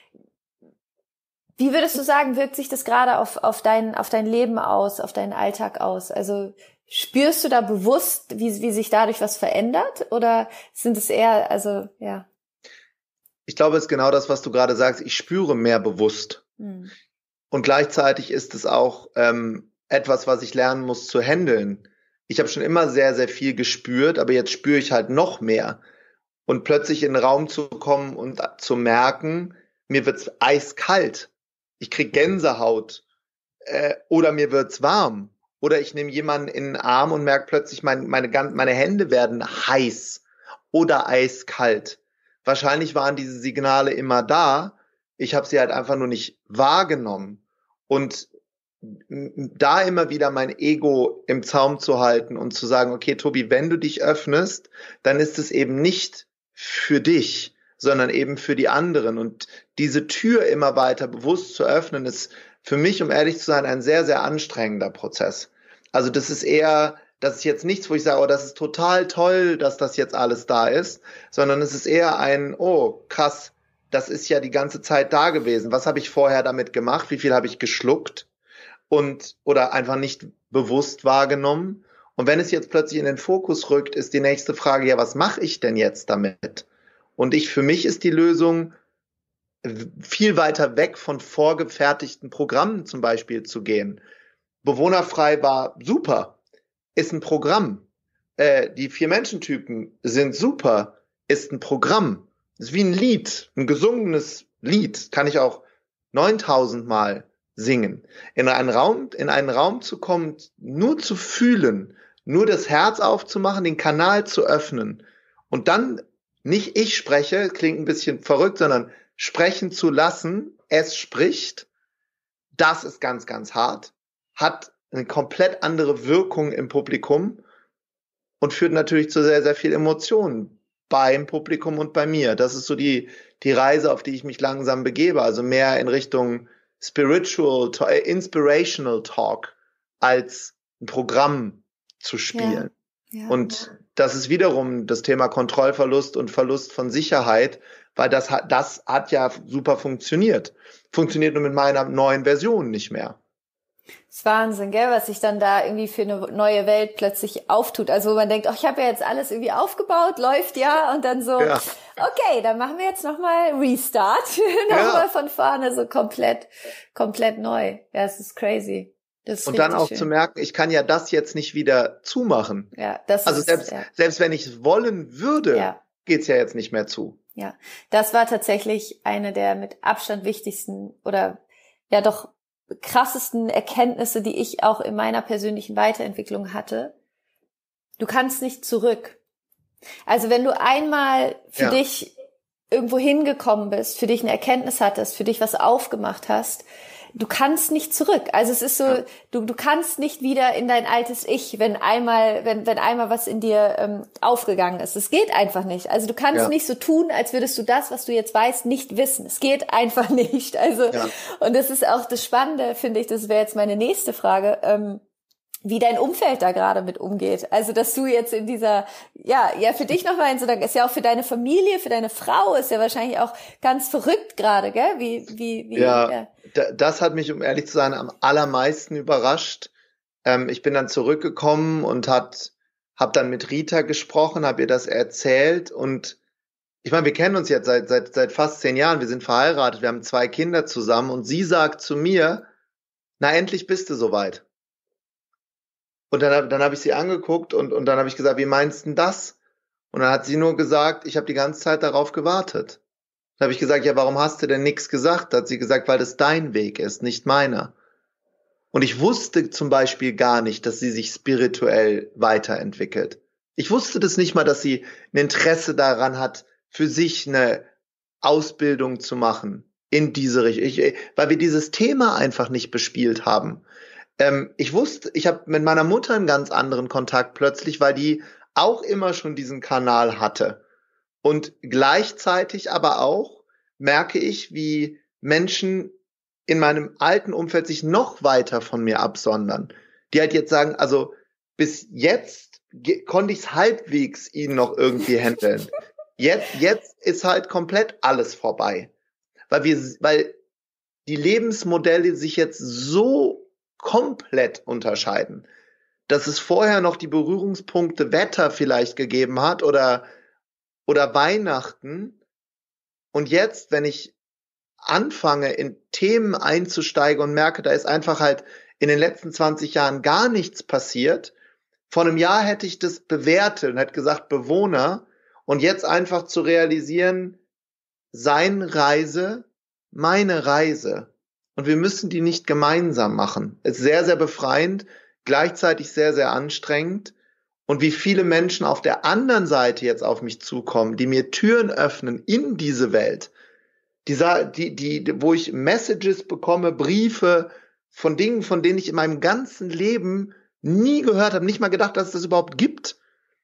Wie würdest du sagen, wirkt sich das gerade auf, auf dein, auf dein Leben aus, auf deinen Alltag aus? Also spürst du da bewusst, wie, wie sich dadurch was verändert? Oder sind es eher, also, ja. Ich glaube, es ist genau das, was du gerade sagst. Ich spüre mehr bewusst. Hm. Und gleichzeitig ist es auch ähm, etwas, was ich lernen muss zu handeln. Ich habe schon immer sehr, sehr viel gespürt, aber jetzt spüre ich halt noch mehr. Und plötzlich in den Raum zu kommen und zu merken, mir wird's eiskalt. Ich krieg Gänsehaut äh, oder mir wird's warm oder ich nehme jemanden in den Arm und merke plötzlich, mein, meine, meine Hände werden heiß oder eiskalt. Wahrscheinlich waren diese Signale immer da, ich habe sie halt einfach nur nicht wahrgenommen. Und da immer wieder mein Ego im Zaum zu halten und zu sagen, okay, Tobi, wenn du dich öffnest, dann ist es eben nicht für dich, sondern eben für die anderen. Und diese Tür immer weiter bewusst zu öffnen, ist für mich, um ehrlich zu sein, ein sehr, sehr anstrengender Prozess. Also das ist eher, das ist jetzt nichts, wo ich sage, oh, das ist total toll, dass das jetzt alles da ist, sondern es ist eher ein, oh, krass, das ist ja die ganze Zeit da gewesen. Was habe ich vorher damit gemacht? Wie viel habe ich geschluckt? Und, oder einfach nicht bewusst wahrgenommen? Und wenn es jetzt plötzlich in den Fokus rückt, ist die nächste Frage, ja, was mache ich denn jetzt damit? Und ich, für mich ist die Lösung, viel weiter weg von vorgefertigten Programmen zum Beispiel zu gehen. Bewohnerfrei war super, ist ein Programm. Äh, die vier Menschentypen sind super, ist ein Programm. Das ist wie ein Lied, ein gesungenes Lied, kann ich auch neuntausend Mal singen. In einen Raum, in einen Raum zu kommen, nur zu fühlen, nur das Herz aufzumachen, den Kanal zu öffnen und dann nicht ich spreche, klingt ein bisschen verrückt, sondern sprechen zu lassen, es spricht, das ist ganz, ganz hart, hat eine komplett andere Wirkung im Publikum und führt natürlich zu sehr, sehr viel Emotionen beim Publikum und bei mir. Das ist so die, die Reise, auf die ich mich langsam begebe, also mehr in Richtung Spiritual, Inspirational Talk als ein Programm zu spielen. Ja, ja. Und das ist wiederum das Thema Kontrollverlust und Verlust von Sicherheit, weil das hat, das hat ja super funktioniert. Funktioniert nur mit meiner neuen Version nicht mehr. Das ist Wahnsinn, gell, was sich dann da irgendwie für eine neue Welt plötzlich auftut. Also wo man denkt, ach, ich habe ja jetzt alles irgendwie aufgebaut, läuft ja, und dann so, ja. Okay, dann machen wir jetzt nochmal Restart, nochmal ja. von vorne, so komplett, komplett neu. Ja, es ist crazy. Das ist und dann auch schön. Zu merken, ich kann ja das jetzt nicht wieder zumachen. Ja, das also ist, selbst, ja. selbst wenn ich es wollen würde, ja. geht's ja jetzt nicht mehr zu. Ja, das war tatsächlich eine der mit Abstand wichtigsten oder ja doch krassesten Erkenntnisse, die ich auch in meiner persönlichen Weiterentwicklung hatte. Du kannst nicht zurück. Also wenn du einmal für ja. dich irgendwo hingekommen bist, für dich eine Erkenntnis hattest, für dich was aufgemacht hast, du kannst nicht zurück. Also es ist so, ja. du du kannst nicht wieder in dein altes Ich, wenn einmal wenn wenn einmal was in dir ähm, aufgegangen ist. Es geht einfach nicht. Also du kannst ja. nicht so tun, als würdest du das, was du jetzt weißt, nicht wissen. Es geht einfach nicht. Also ja. und das ist auch das Spannende, finde ich. Das wäre jetzt meine nächste Frage. Ähm, wie dein Umfeld da gerade mit umgeht. Also, dass du jetzt in dieser, ja, ja, für dich nochmal in so, ist ja auch für deine Familie, für deine Frau, ist ja wahrscheinlich auch ganz verrückt gerade, gell? Wie, wie, wie, ja, ja. Das hat mich, um ehrlich zu sein, am allermeisten überrascht. Ähm, ich bin dann zurückgekommen und hat, hab dann mit Rita gesprochen, habe ihr das erzählt und ich meine, wir kennen uns jetzt seit, seit, seit fast zehn Jahren, wir sind verheiratet, wir haben zwei Kinder zusammen und sie sagt zu mir, na, endlich bist du soweit. Und dann, dann habe ich sie angeguckt und, und dann habe ich gesagt, wie meinst du denn das? Und dann hat sie nur gesagt, ich habe die ganze Zeit darauf gewartet. Dann habe ich gesagt, ja, warum hast du denn nichts gesagt? Da hat sie gesagt, weil das dein Weg ist, nicht meiner. Und ich wusste zum Beispiel gar nicht, dass sie sich spirituell weiterentwickelt. Ich wusste das nicht mal, dass sie ein Interesse daran hat, für sich eine Ausbildung zu machen in diese Richtung, ich, weil wir dieses Thema einfach nicht bespielt haben. Ähm, ich wusste, ich habe mit meiner Mutter einen ganz anderen Kontakt plötzlich, weil die auch immer schon diesen Kanal hatte. Und gleichzeitig aber auch merke ich, wie Menschen in meinem alten Umfeld sich noch weiter von mir absondern. Die halt jetzt sagen, also bis jetzt konnte ich es halbwegs ihnen noch irgendwie handeln. Jetzt, jetzt ist halt komplett alles vorbei. Weil wir, weil die Lebensmodelle sich jetzt so komplett unterscheiden, dass es vorher noch die Berührungspunkte Wetter vielleicht gegeben hat oder, oder Weihnachten. Und jetzt, wenn ich anfange, in Themen einzusteigen und merke, da ist einfach halt in den letzten zwanzig Jahren gar nichts passiert. Vor einem Jahr hätte ich das bewertet und hätte gesagt, Bewohner. Und jetzt einfach zu realisieren, seine Reise, meine Reise. Und wir müssen die nicht gemeinsam machen. Es ist sehr, sehr befreiend, gleichzeitig sehr, sehr anstrengend. Und wie viele Menschen auf der anderen Seite jetzt auf mich zukommen, die mir Türen öffnen in diese Welt, die, die, die, wo ich Messages bekomme, Briefe von Dingen, von denen ich in meinem ganzen Leben nie gehört habe, nicht mal gedacht, dass es das überhaupt gibt.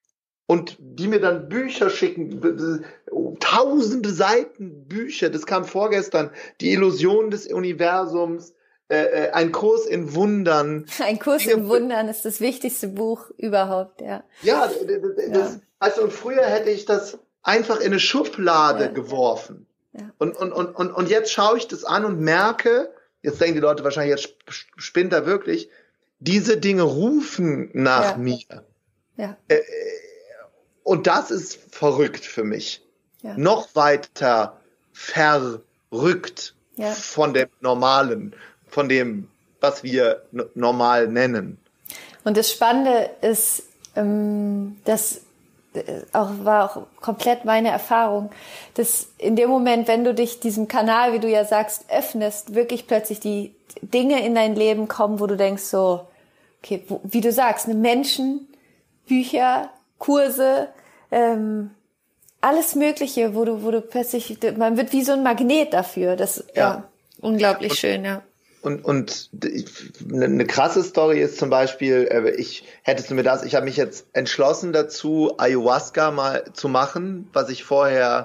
Und die mir dann Bücher schicken, tausende Seiten Bücher, das kam vorgestern, die Illusion des Universums, äh, ein Kurs in Wundern. Ein Kurs in Wundern ist das wichtigste Buch überhaupt, ja. Ja, das, ja. Also und früher hätte ich das einfach in eine Schublade ja. geworfen. Ja. Und, und, und, und, und jetzt schaue ich das an und merke, jetzt denken die Leute wahrscheinlich, jetzt spinnt er wirklich, diese Dinge rufen nach ja. mir. Ja. Äh, Und das ist verrückt für mich. Ja. Noch weiter verrückt ja. von dem Normalen, von dem, was wir normal nennen. Und das Spannende ist, dass auch, war auch komplett meine Erfahrung, dass in dem Moment, wenn du dich diesem Kanal, wie du ja sagst, öffnest, wirklich plötzlich die Dinge in dein Leben kommen, wo du denkst so, okay, wo, wie du sagst, ne, Menschen, Bücher, Kurse, ähm, alles Mögliche, wo du, wo du plötzlich, man wird wie so ein Magnet dafür. Das, ja, ja unglaublich und, schön, ja. Und, und eine krasse Story ist zum Beispiel, ich, hättest du mir das, ich habe mich jetzt entschlossen dazu, Ayahuasca mal zu machen, was ich vorher,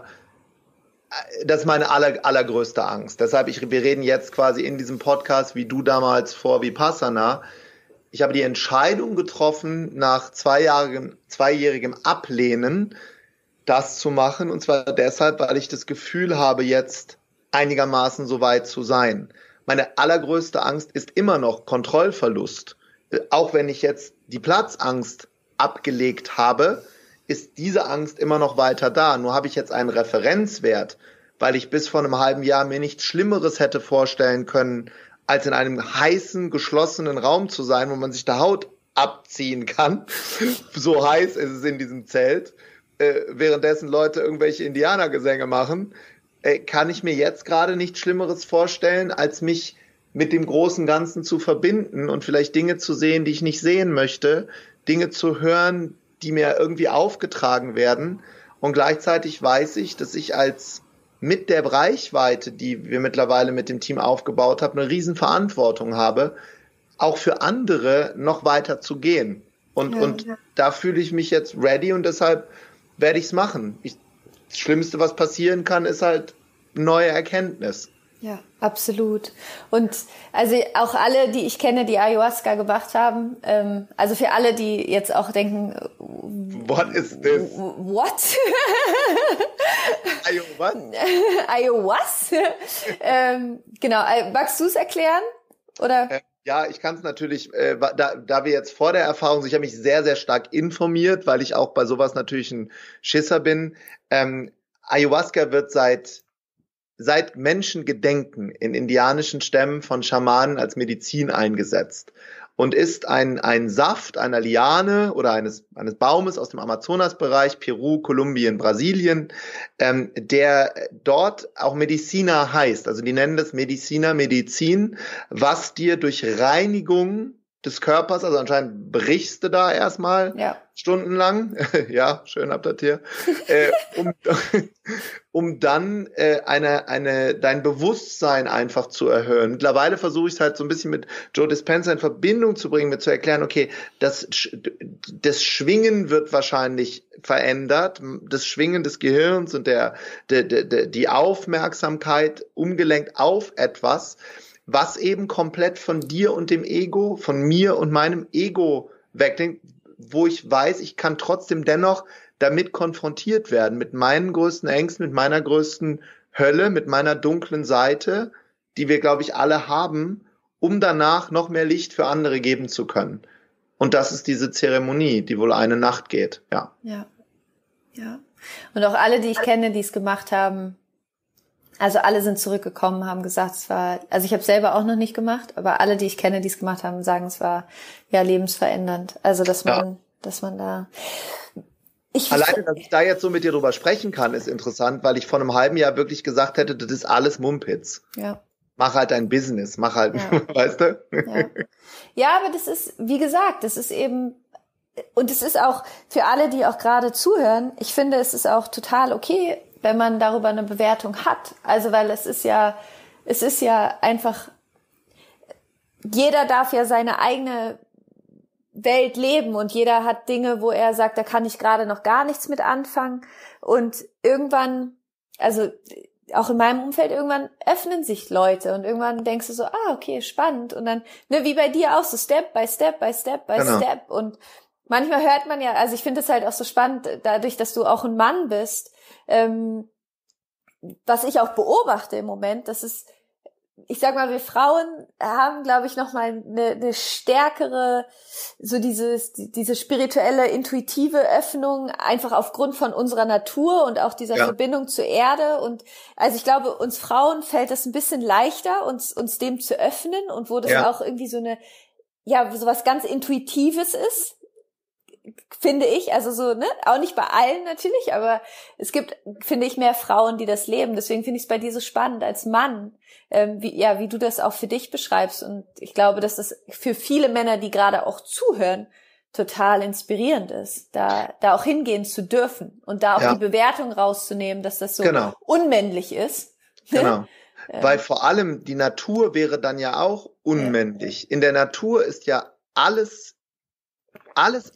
das ist meine aller, allergrößte Angst. Deshalb, ich, wir reden jetzt quasi in diesem Podcast, wie du damals vor Vipassana. Ich habe die Entscheidung getroffen, nach zweijährigem, zweijährigem Ablehnen, das zu machen. Und zwar deshalb, weil ich das Gefühl habe, jetzt einigermaßen so weit zu sein. Meine allergrößte Angst ist immer noch Kontrollverlust. Auch wenn ich jetzt die Platzangst abgelegt habe, ist diese Angst immer noch weiter da. Nur habe ich jetzt einen Referenzwert, weil ich bis vor einem halben Jahr mir nichts Schlimmeres hätte vorstellen können, als in einem heißen, geschlossenen Raum zu sein, wo man sich die Haut abziehen kann. So heiß ist es in diesem Zelt. Äh, währenddessen Leute irgendwelche Indianergesänge machen. Kann ich mir jetzt gerade nichts Schlimmeres vorstellen, als mich mit dem großen Ganzen zu verbinden und vielleicht Dinge zu sehen, die ich nicht sehen möchte, Dinge zu hören, die mir irgendwie aufgetragen werden. Und gleichzeitig weiß ich, dass ich als mit der Reichweite, die wir mittlerweile mit dem Team aufgebaut haben, eine Riesenverantwortung habe, auch für andere noch weiter zu gehen. Und, ja, und ja. da fühle ich mich jetzt ready und deshalb werde ich es machen. Ich, Das Schlimmste, was passieren kann, ist halt neue Erkenntnis. Ja, absolut. Und also auch alle, die ich kenne, die Ayahuasca gemacht haben, ähm, also für alle, die jetzt auch denken, what is this? What? Ayahuasca? Ayahuasca? ähm, genau, magst du es erklären? Oder? Äh, Ja, ich kann es natürlich, äh, da, da wir jetzt vor der Erfahrung sind, ich habe mich sehr, sehr stark informiert, weil ich auch bei sowas natürlich ein Schisser bin. Ähm, Ayahuasca wird seit seit Menschengedenken in indianischen Stämmen von Schamanen als Medizin eingesetzt und ist ein ein Saft einer Liane oder eines eines Baumes aus dem Amazonasbereich, Peru, Kolumbien, Brasilien, ähm, der dort auch Medicina heißt. Also die nennen das Medicina, Medizin, was dir durch Reinigung des Körpers, also anscheinend brichst du da erstmal ja. stundenlang, ja, schön habt ihr hier, äh, um, um dann äh, eine, eine, dein Bewusstsein einfach zu erhöhen. Mittlerweile versuche ich es halt so ein bisschen mit Joe Dispenza in Verbindung zu bringen, mir zu erklären, okay, das, das Schwingen wird wahrscheinlich verändert, das Schwingen des Gehirns und der, der, der, die Aufmerksamkeit umgelenkt auf etwas, was eben komplett von dir und dem Ego, von mir und meinem Ego wegdenkt, wo ich weiß, ich kann trotzdem dennoch damit konfrontiert werden, mit meinen größten Ängsten, mit meiner größten Hölle, mit meiner dunklen Seite, die wir, glaube ich, alle haben, um danach noch mehr Licht für andere geben zu können. Und das ist diese Zeremonie, die wohl eine Nacht geht, ja. Ja, ja. Und auch alle, die ich kenne, die es gemacht haben, also alle sind zurückgekommen, haben gesagt, es war, also ich habe selber auch noch nicht gemacht, aber alle, die ich kenne, die es gemacht haben, sagen, es war ja lebensverändernd. Also dass man, ja. dass man da. Ich Alleine, dass ich da jetzt so mit dir drüber sprechen kann, ist interessant, weil ich vor einem halben Jahr wirklich gesagt hätte, das ist alles Mumpitz. Ja. Mach halt dein Business, mach halt, ja. weißt du? Ja. ja, aber das ist, wie gesagt, das ist eben, und es ist auch für alle, die auch gerade zuhören, ich finde, es ist auch total okay, wenn man darüber eine Bewertung hat. Also, weil es ist ja, es ist ja einfach, jeder darf ja seine eigene Welt leben und jeder hat Dinge, wo er sagt, da kann ich gerade noch gar nichts mit anfangen. Und irgendwann, also auch in meinem Umfeld, irgendwann öffnen sich Leute und irgendwann denkst du so, ah, okay, spannend. Und dann, ne, wie bei dir auch, so Step by Step by Step by genau. Step. Und manchmal hört man ja, also ich finde es halt auch so spannend, dadurch, dass du auch ein Mann bist, ähm, was ich auch beobachte im Moment, dass es, ich sag mal, wir Frauen haben, glaube ich, noch mal eine, eine stärkere, so dieses, diese spirituelle, intuitive Öffnung, einfach aufgrund von unserer Natur und auch dieser ja. Verbindung zur Erde. Und also ich glaube, uns Frauen fällt es ein bisschen leichter, uns uns dem zu öffnen und wo das ja. auch irgendwie so eine, ja, so was ganz Intuitives ist. finde ich, also so, ne, auch nicht bei allen natürlich, aber es gibt, finde ich, mehr Frauen, die das leben. Deswegen finde ich es bei dir so spannend als Mann, ähm, wie, ja, wie du das auch für dich beschreibst. Und ich glaube, dass das für viele Männer, die gerade auch zuhören, total inspirierend ist, da, da auch hingehen zu dürfen und da auch ja. die Bewertung rauszunehmen, dass das so genau. unmännlich ist. Genau. Weil vor allem die Natur wäre dann ja auch unmännlich. In der Natur ist ja alles, alles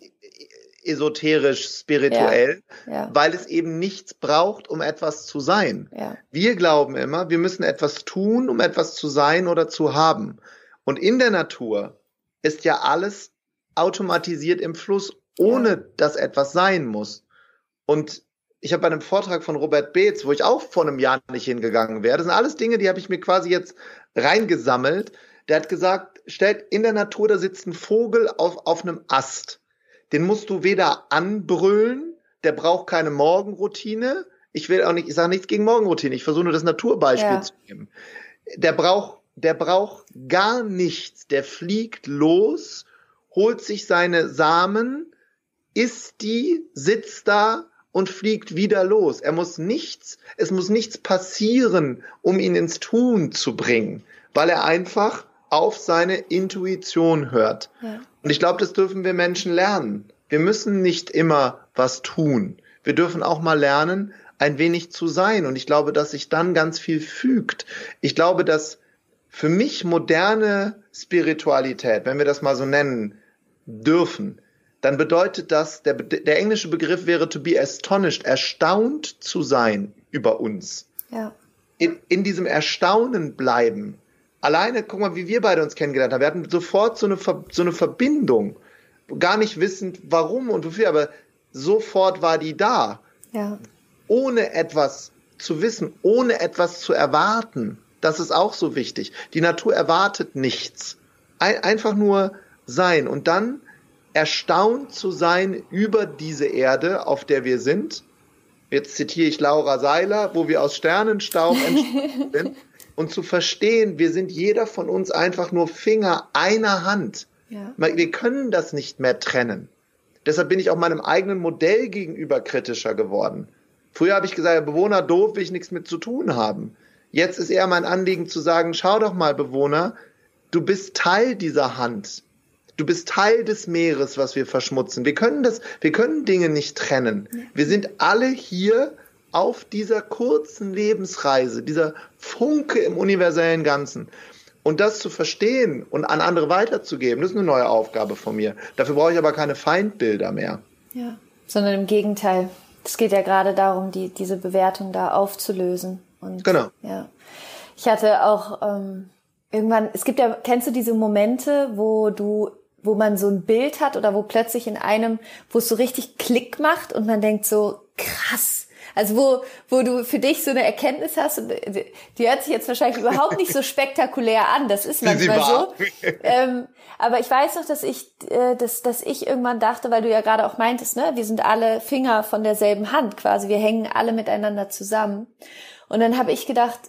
esoterisch, spirituell, ja. Ja. weil es eben nichts braucht, um etwas zu sein. Ja. Wir glauben immer, wir müssen etwas tun, um etwas zu sein oder zu haben. Und in der Natur ist ja alles automatisiert im Fluss, ohne ja. dass etwas sein muss. Und ich habe bei einem Vortrag von Robert Beetz, wo ich auch vor einem Jahr nicht hingegangen wäre, das sind alles Dinge, die habe ich mir quasi jetzt reingesammelt. Der hat gesagt, stellt in der Natur, da sitzt ein Vogel auf, auf einem Ast. Den musst du weder anbrüllen, der braucht keine Morgenroutine. Ich will auch nicht, ich sage nichts gegen Morgenroutine, ich versuche nur das Naturbeispiel ja. zu geben. Der braucht, der braucht gar nichts, der fliegt los, holt sich seine Samen, isst die, sitzt da und fliegt wieder los. Er muss nichts, es muss nichts passieren, um ihn ins Tun zu bringen, weil er einfach auf seine Intuition hört. Ja. Und ich glaube, das dürfen wir Menschen lernen. Wir müssen nicht immer was tun. Wir dürfen auch mal lernen, ein wenig zu sein. Und ich glaube, dass sich dann ganz viel fügt. Ich glaube, dass für mich moderne Spiritualität, wenn wir das mal so nennen dürfen, dann bedeutet das, der, der englische Begriff wäre to be astonished, erstaunt zu sein über uns. Ja. In, in diesem Erstaunen bleiben. Alleine, guck mal, wie wir beide uns kennengelernt haben. Wir hatten sofort so eine, so eine Verbindung. Gar nicht wissend, warum und wofür, aber sofort war die da. Ja. Ohne etwas zu wissen, ohne etwas zu erwarten. Das ist auch so wichtig. Die Natur erwartet nichts. Ein, einfach nur sein. Und dann erstaunt zu sein über diese Erde, auf der wir sind. Jetzt zitiere ich Laura Seiler, wo wir aus Sternenstaub entstanden sind. Und zu verstehen, wir sind jeder von uns einfach nur Finger einer Hand. Ja. Wir können das nicht mehr trennen. Deshalb bin ich auch meinem eigenen Modell gegenüber kritischer geworden. Früher habe ich gesagt, Bewohner doof, will ich nichts mit zu tun haben. Jetzt ist eher mein Anliegen zu sagen, schau doch mal, Bewohner, du bist Teil dieser Hand. Du bist Teil des Meeres, was wir verschmutzen. Wir können das, wir können Dinge nicht trennen. Wir sind alle hier auf dieser kurzen Lebensreise, dieser Funke im universellen Ganzen. Und das zu verstehen und an andere weiterzugeben, das ist eine neue Aufgabe von mir. Dafür brauche ich aber keine Feindbilder mehr. Ja, sondern im Gegenteil. Es geht ja gerade darum, die, diese Bewertung da aufzulösen. Und, genau. Ja. Ich hatte auch ähm, irgendwann, es gibt ja, kennst du diese Momente, wo du, wo man so ein Bild hat oder wo plötzlich in einem, wo es so richtig Klick macht und man denkt so, krass. Also wo wo du für dich so eine Erkenntnis hast, und die hört sich jetzt wahrscheinlich überhaupt nicht so spektakulär an, das ist manchmal so. Ähm, aber ich weiß noch, dass ich äh, dass dass ich irgendwann dachte, weil du ja gerade auch meintest, ne, wir sind alle Finger von derselben Hand quasi, wir hängen alle miteinander zusammen. Und dann habe ich gedacht,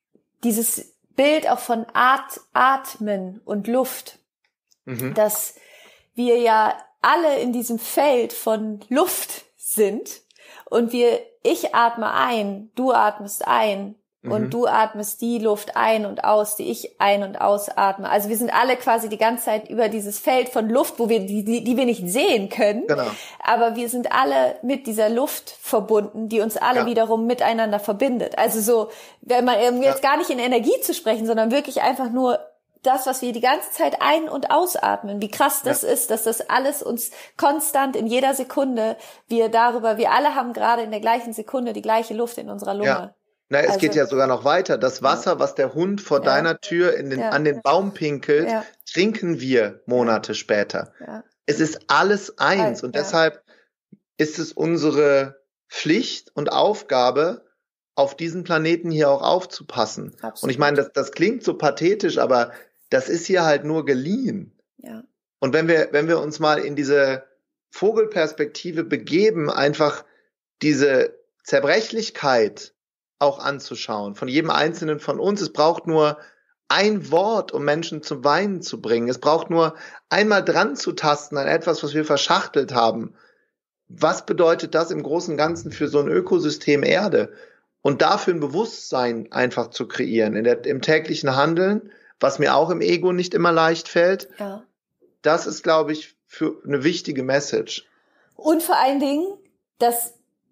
dieses Bild auch von At- Atmen und Luft, mhm. dass wir ja alle in diesem Feld von Luft sind. Und wir, ich atme ein, du atmest ein mhm. und du atmest die Luft ein und aus, die ich ein- und ausatme. Also wir sind alle quasi die ganze Zeit über dieses Feld von Luft, wo wir die, die, die wir nicht sehen können. Genau. Aber wir sind alle mit dieser Luft verbunden, die uns alle ja. wiederum miteinander verbindet. Also so, wenn man jetzt ja. gar nicht in Energie zu sprechen, sondern wirklich einfach nur das, was wir die ganze Zeit ein- und ausatmen, wie krass das ja. ist, dass das alles uns konstant in jeder Sekunde, wir darüber, wir alle haben gerade in der gleichen Sekunde die gleiche Luft in unserer Lunge. Ja. Na, es also, geht ja sogar noch weiter. Das Wasser, ja. was der Hund vor ja. deiner Tür in den, ja. an den Baum pinkelt, ja. trinken wir Monate ja. später. Ja. Es ist alles eins und ja. deshalb ist es unsere Pflicht und Aufgabe, auf diesen Planeten hier auch aufzupassen. Absolut. Und ich meine, das, das klingt so pathetisch, aber das ist hier halt nur geliehen. Ja. Und wenn wir, wenn wir uns mal in diese Vogelperspektive begeben, einfach diese Zerbrechlichkeit auch anzuschauen, von jedem Einzelnen von uns, es braucht nur ein Wort, um Menschen zum Weinen zu bringen. Es braucht nur einmal dran zu tasten an etwas, was wir verschachtelt haben. Was bedeutet das im Großen und Ganzen für so ein Ökosystem Erde? Und dafür ein Bewusstsein einfach zu kreieren, in der, im täglichen Handeln, was mir auch im Ego nicht immer leicht fällt. Ja. Das ist, glaube ich, für eine wichtige Message. Und vor allen Dingen, dass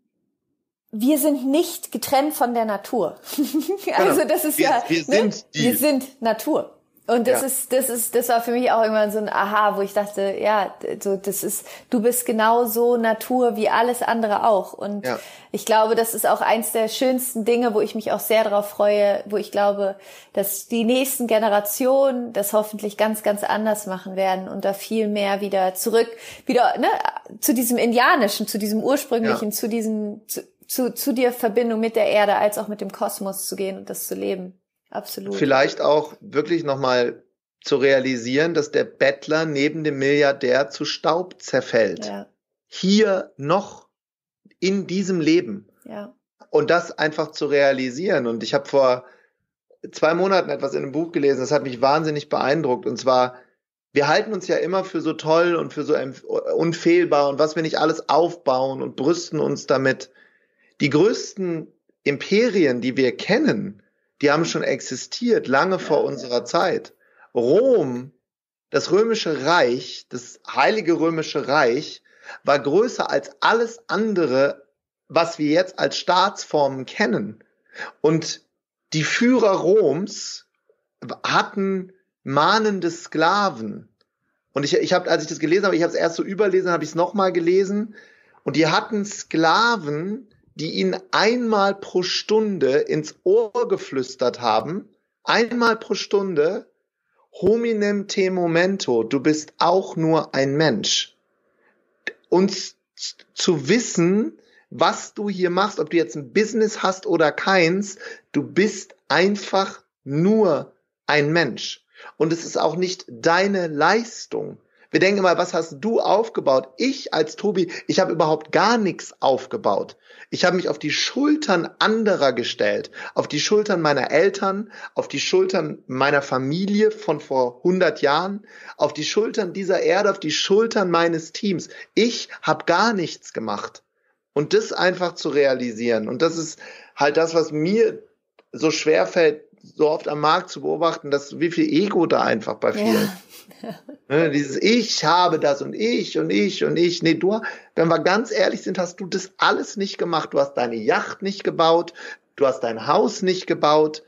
wir sind nicht getrennt von der Natur. Also das ist wir, ja, wir ne? sind die. Wir sind Natur. Und das ja. ist, das ist, das war für mich auch irgendwann so ein Aha, wo ich dachte, ja, so, das ist, du bist genauso Natur wie alles andere auch. Und ja. ich glaube, das ist auch eins der schönsten Dinge, wo ich mich auch sehr darauf freue, wo ich glaube, dass die nächsten Generationen das hoffentlich ganz, ganz anders machen werden und da viel mehr wieder zurück, wieder, ne, zu diesem Indianischen, zu diesem Ursprünglichen, ja. zu diesem, zu, zu, zu der Verbindung mit der Erde als auch mit dem Kosmos zu gehen und das zu leben. Absolut. Vielleicht auch wirklich nochmal zu realisieren, dass der Bettler neben dem Milliardär zu Staub zerfällt. Ja. Hier noch in diesem Leben. Ja. Und das einfach zu realisieren. Und ich habe vor zwei Monaten etwas in einem Buch gelesen, das hat mich wahnsinnig beeindruckt. Und zwar, wir halten uns ja immer für so toll und für so unfehlbar und was wir nicht alles aufbauen und brüsten uns damit. Die größten Imperien, die wir kennen, die haben schon existiert, lange vor unserer Zeit. Rom, das Römische Reich, das Heilige Römische Reich, war größer als alles andere, was wir jetzt als Staatsformen kennen. Und die Führer Roms hatten mahnende Sklaven. Und ich, ich habe, als ich das gelesen habe, ich habe es erst so überlesen, habe ich es nochmal gelesen. Und die hatten Sklaven, die ihnen einmal pro Stunde ins Ohr geflüstert haben, einmal pro Stunde, hominem te momento, du bist auch nur ein Mensch. Uns zu wissen, was du hier machst, ob du jetzt ein Business hast oder keins, du bist einfach nur ein Mensch. Und es ist auch nicht deine Leistung. Wir denken immer, was hast du aufgebaut? Ich als Tobi, ich habe überhaupt gar nichts aufgebaut. Ich habe mich auf die Schultern anderer gestellt, auf die Schultern meiner Eltern, auf die Schultern meiner Familie von vor hundert Jahren, auf die Schultern dieser Erde, auf die Schultern meines Teams. Ich habe gar nichts gemacht. Und das einfach zu realisieren. Und das ist halt das, was mir so schwer fällt, so oft am Markt zu beobachten, dass wie viel Ego da einfach bei vielen. Ja. Ne, dieses Ich habe das und ich und ich und ich. Nee, du, wenn wir ganz ehrlich sind, hast du das alles nicht gemacht. Du hast deine Yacht nicht gebaut, du hast dein Haus nicht gebaut.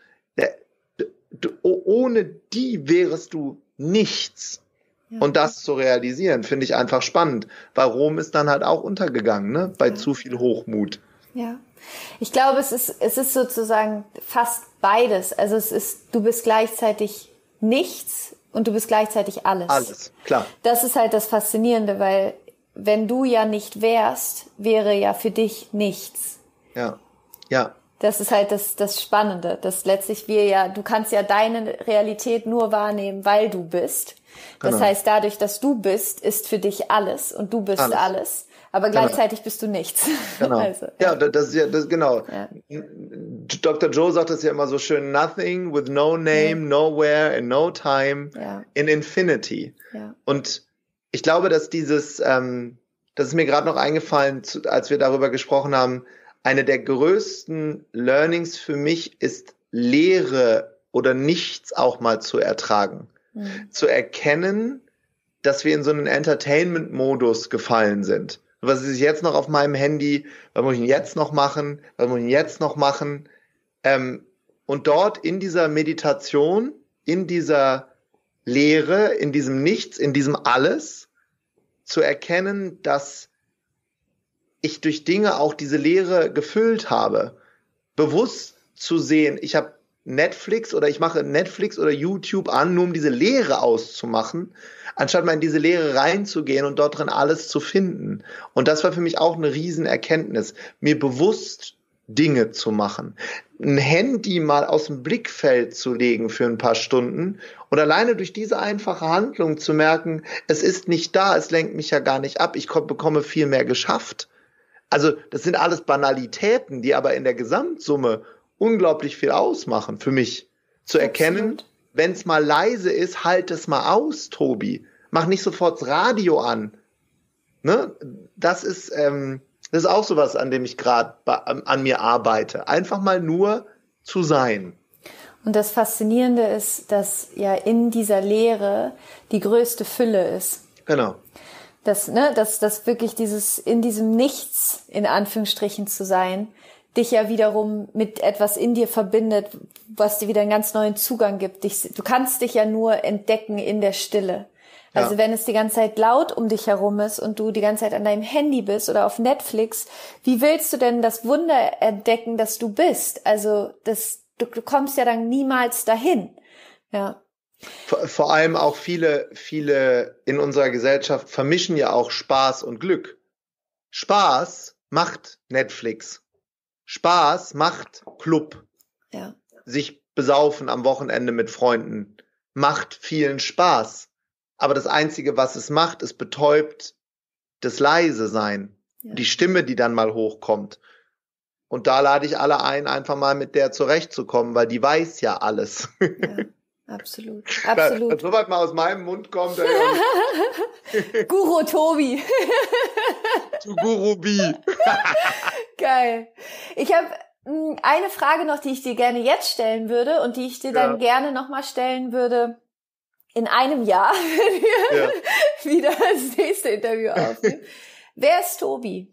Du, ohne die wärest du nichts. Ja. Und das zu realisieren, finde ich einfach spannend. Weil Rom ist dann halt auch untergegangen, ne? Bei ja. zu viel Hochmut. Ja. Ich glaube, es ist, es ist sozusagen fast beides. Also es ist, du bist gleichzeitig nichts und du bist gleichzeitig alles. Alles, klar. Das ist halt das Faszinierende, weil wenn du ja nicht wärst, wäre ja für dich nichts. Ja, ja. Das ist halt das, das Spannende, dass letztlich wir ja, du kannst ja deine Realität nur wahrnehmen, weil du bist. Das genau. heißt, dadurch, dass du bist, ist für dich alles und du bist alles. alles. Aber gleichzeitig genau. bist du nichts. Genau. Also, ja. ja, das ist ja, das, genau. Ja. Doktor Joe sagt das ja immer so schön, nothing with no name, ja. nowhere and no time ja. in infinity. Ja. Und ich glaube, dass dieses, ähm, das ist mir gerade noch eingefallen, als wir darüber gesprochen haben, eine der größten Learnings für mich ist, Leere oder nichts auch mal zu ertragen. Mhm. Zu erkennen, dass wir in so einen Entertainment-Modus gefallen sind. Was ist jetzt noch auf meinem Handy? Was muss ich denn jetzt noch machen? Was muss ich denn jetzt noch machen? Ähm, und dort in dieser Meditation, in dieser Leere, in diesem Nichts, in diesem Alles, zu erkennen, dass ich durch Dinge auch diese Leere gefüllt habe. Bewusst zu sehen, ich habe Netflix oder ich mache Netflix oder YouTube an, nur um diese Leere auszumachen, anstatt mal in diese Leere reinzugehen und dort drin alles zu finden. Und das war für mich auch eine Riesenerkenntnis, mir bewusst Dinge zu machen. Ein Handy mal aus dem Blickfeld zu legen für ein paar Stunden und alleine durch diese einfache Handlung zu merken, es ist nicht da, es lenkt mich ja gar nicht ab, ich bekomme viel mehr geschafft. Also das sind alles Banalitäten, die aber in der Gesamtsumme unglaublich viel ausmachen für mich. Zu erkennen, wenn es mal leise ist, halt es mal aus, Tobi. Mach nicht sofort das Radio an. Ne? Das ist, ähm, das ist auch sowas, an dem ich gerade an mir arbeite. Einfach mal nur zu sein. Und das Faszinierende ist, dass ja in dieser Leere die größte Fülle ist. Genau. Dass, ne, dass, dass wirklich dieses, in diesem Nichts, in Anführungsstrichen zu sein, dich ja wiederum mit etwas in dir verbindet, was dir wieder einen ganz neuen Zugang gibt. Dich, du kannst dich ja nur entdecken in der Stille. Also ja. Wenn es die ganze Zeit laut um dich herum ist und du die ganze Zeit an deinem Handy bist oder auf Netflix, wie willst du denn das Wunder entdecken, dass du bist? Also das, du, du kommst ja dann niemals dahin. Ja. Vor, vor allem auch viele, viele in unserer Gesellschaft vermischen ja auch Spaß und Glück. Spaß macht Netflix. Spaß macht Club. Ja. Sich besaufen am Wochenende mit Freunden macht vielen Spaß. Aber das Einzige, was es macht, es betäubt das leise sein. Ja. Die Stimme, die dann mal hochkommt. Und da lade ich alle ein, einfach mal mit der zurechtzukommen, weil die weiß ja alles. Ja, absolut. Absolut. Wenn soweit mal aus meinem Mund kommt. Guru Tobi. Zu Guru B. Geil. Ich habe eine Frage noch, die ich dir gerne jetzt stellen würde und die ich dir ja. dann gerne nochmal stellen würde in einem Jahr, wenn wir ja. wieder das nächste Interview aufnehmen. Wer ist Tobi?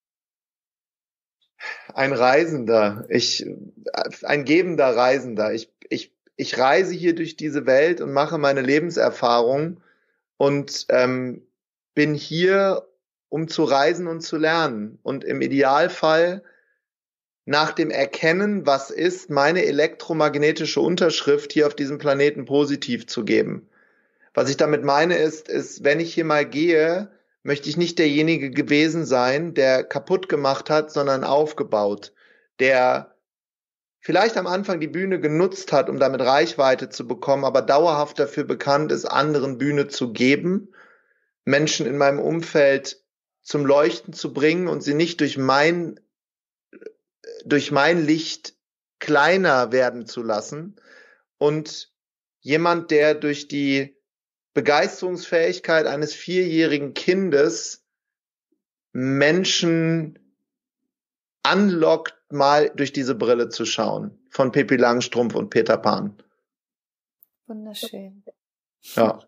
Ein Reisender, ich, ein gebender Reisender. Ich, ich, ich reise hier durch diese Welt und mache meine Lebenserfahrung und ähm, bin hier, um zu reisen und zu lernen. Und im Idealfall nach dem Erkennen, was ist, meine elektromagnetische Unterschrift hier auf diesem Planeten positiv zu geben. Was ich damit meine ist, ist, wenn ich hier mal gehe, möchte ich nicht derjenige gewesen sein, der kaputt gemacht hat, sondern aufgebaut, der vielleicht am Anfang die Bühne genutzt hat, um damit Reichweite zu bekommen, aber dauerhaft dafür bekannt ist, anderen Bühne zu geben, Menschen in meinem Umfeld zum Leuchten zu bringen und sie nicht durch mein, durch mein Licht kleiner werden zu lassen und jemand, der durch die Begeisterungsfähigkeit eines vierjährigen Kindes Menschen anlockt, mal durch diese Brille zu schauen. Von Pippi Langstrumpf und Peter Pan. Wunderschön. Ja.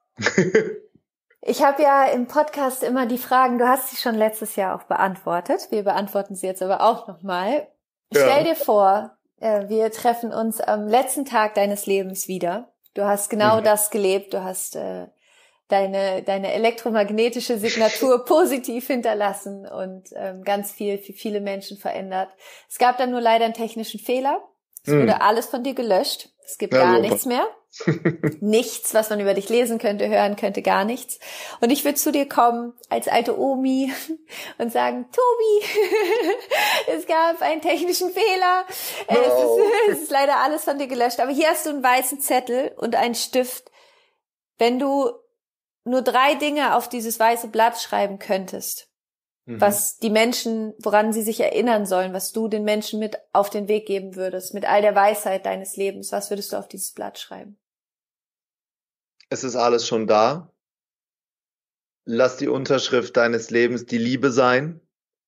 Ich habe ja im Podcast immer die Fragen, du hast sie schon letztes Jahr auch beantwortet. Wir beantworten sie jetzt aber auch nochmal. Ja. Stell dir vor, wir treffen uns am letzten Tag deines Lebens wieder. Du hast genau mhm. das gelebt, du hast äh, deine deine elektromagnetische Signatur positiv hinterlassen und ähm, ganz viel für viele Menschen verändert. Es gab dann nur leider einen technischen Fehler. Es mhm. wurde alles von dir gelöscht. Es gibt ja, gar super. nichts mehr. Nichts, was man über dich lesen könnte, hören könnte, gar nichts. Und ich würde zu dir kommen als alte Omi und sagen, Tobi, es gab einen technischen Fehler. No. Es, ist, es ist leider alles von dir gelöscht. Aber hier hast du einen weißen Zettel und einen Stift. Wenn du nur drei Dinge auf dieses weiße Blatt schreiben könntest, mhm. was die Menschen, woran sie sich erinnern sollen, was du den Menschen mit auf den Weg geben würdest, mit all der Weisheit deines Lebens, was würdest du auf dieses Blatt schreiben? Es ist alles schon da. Lass die Unterschrift deines Lebens die Liebe sein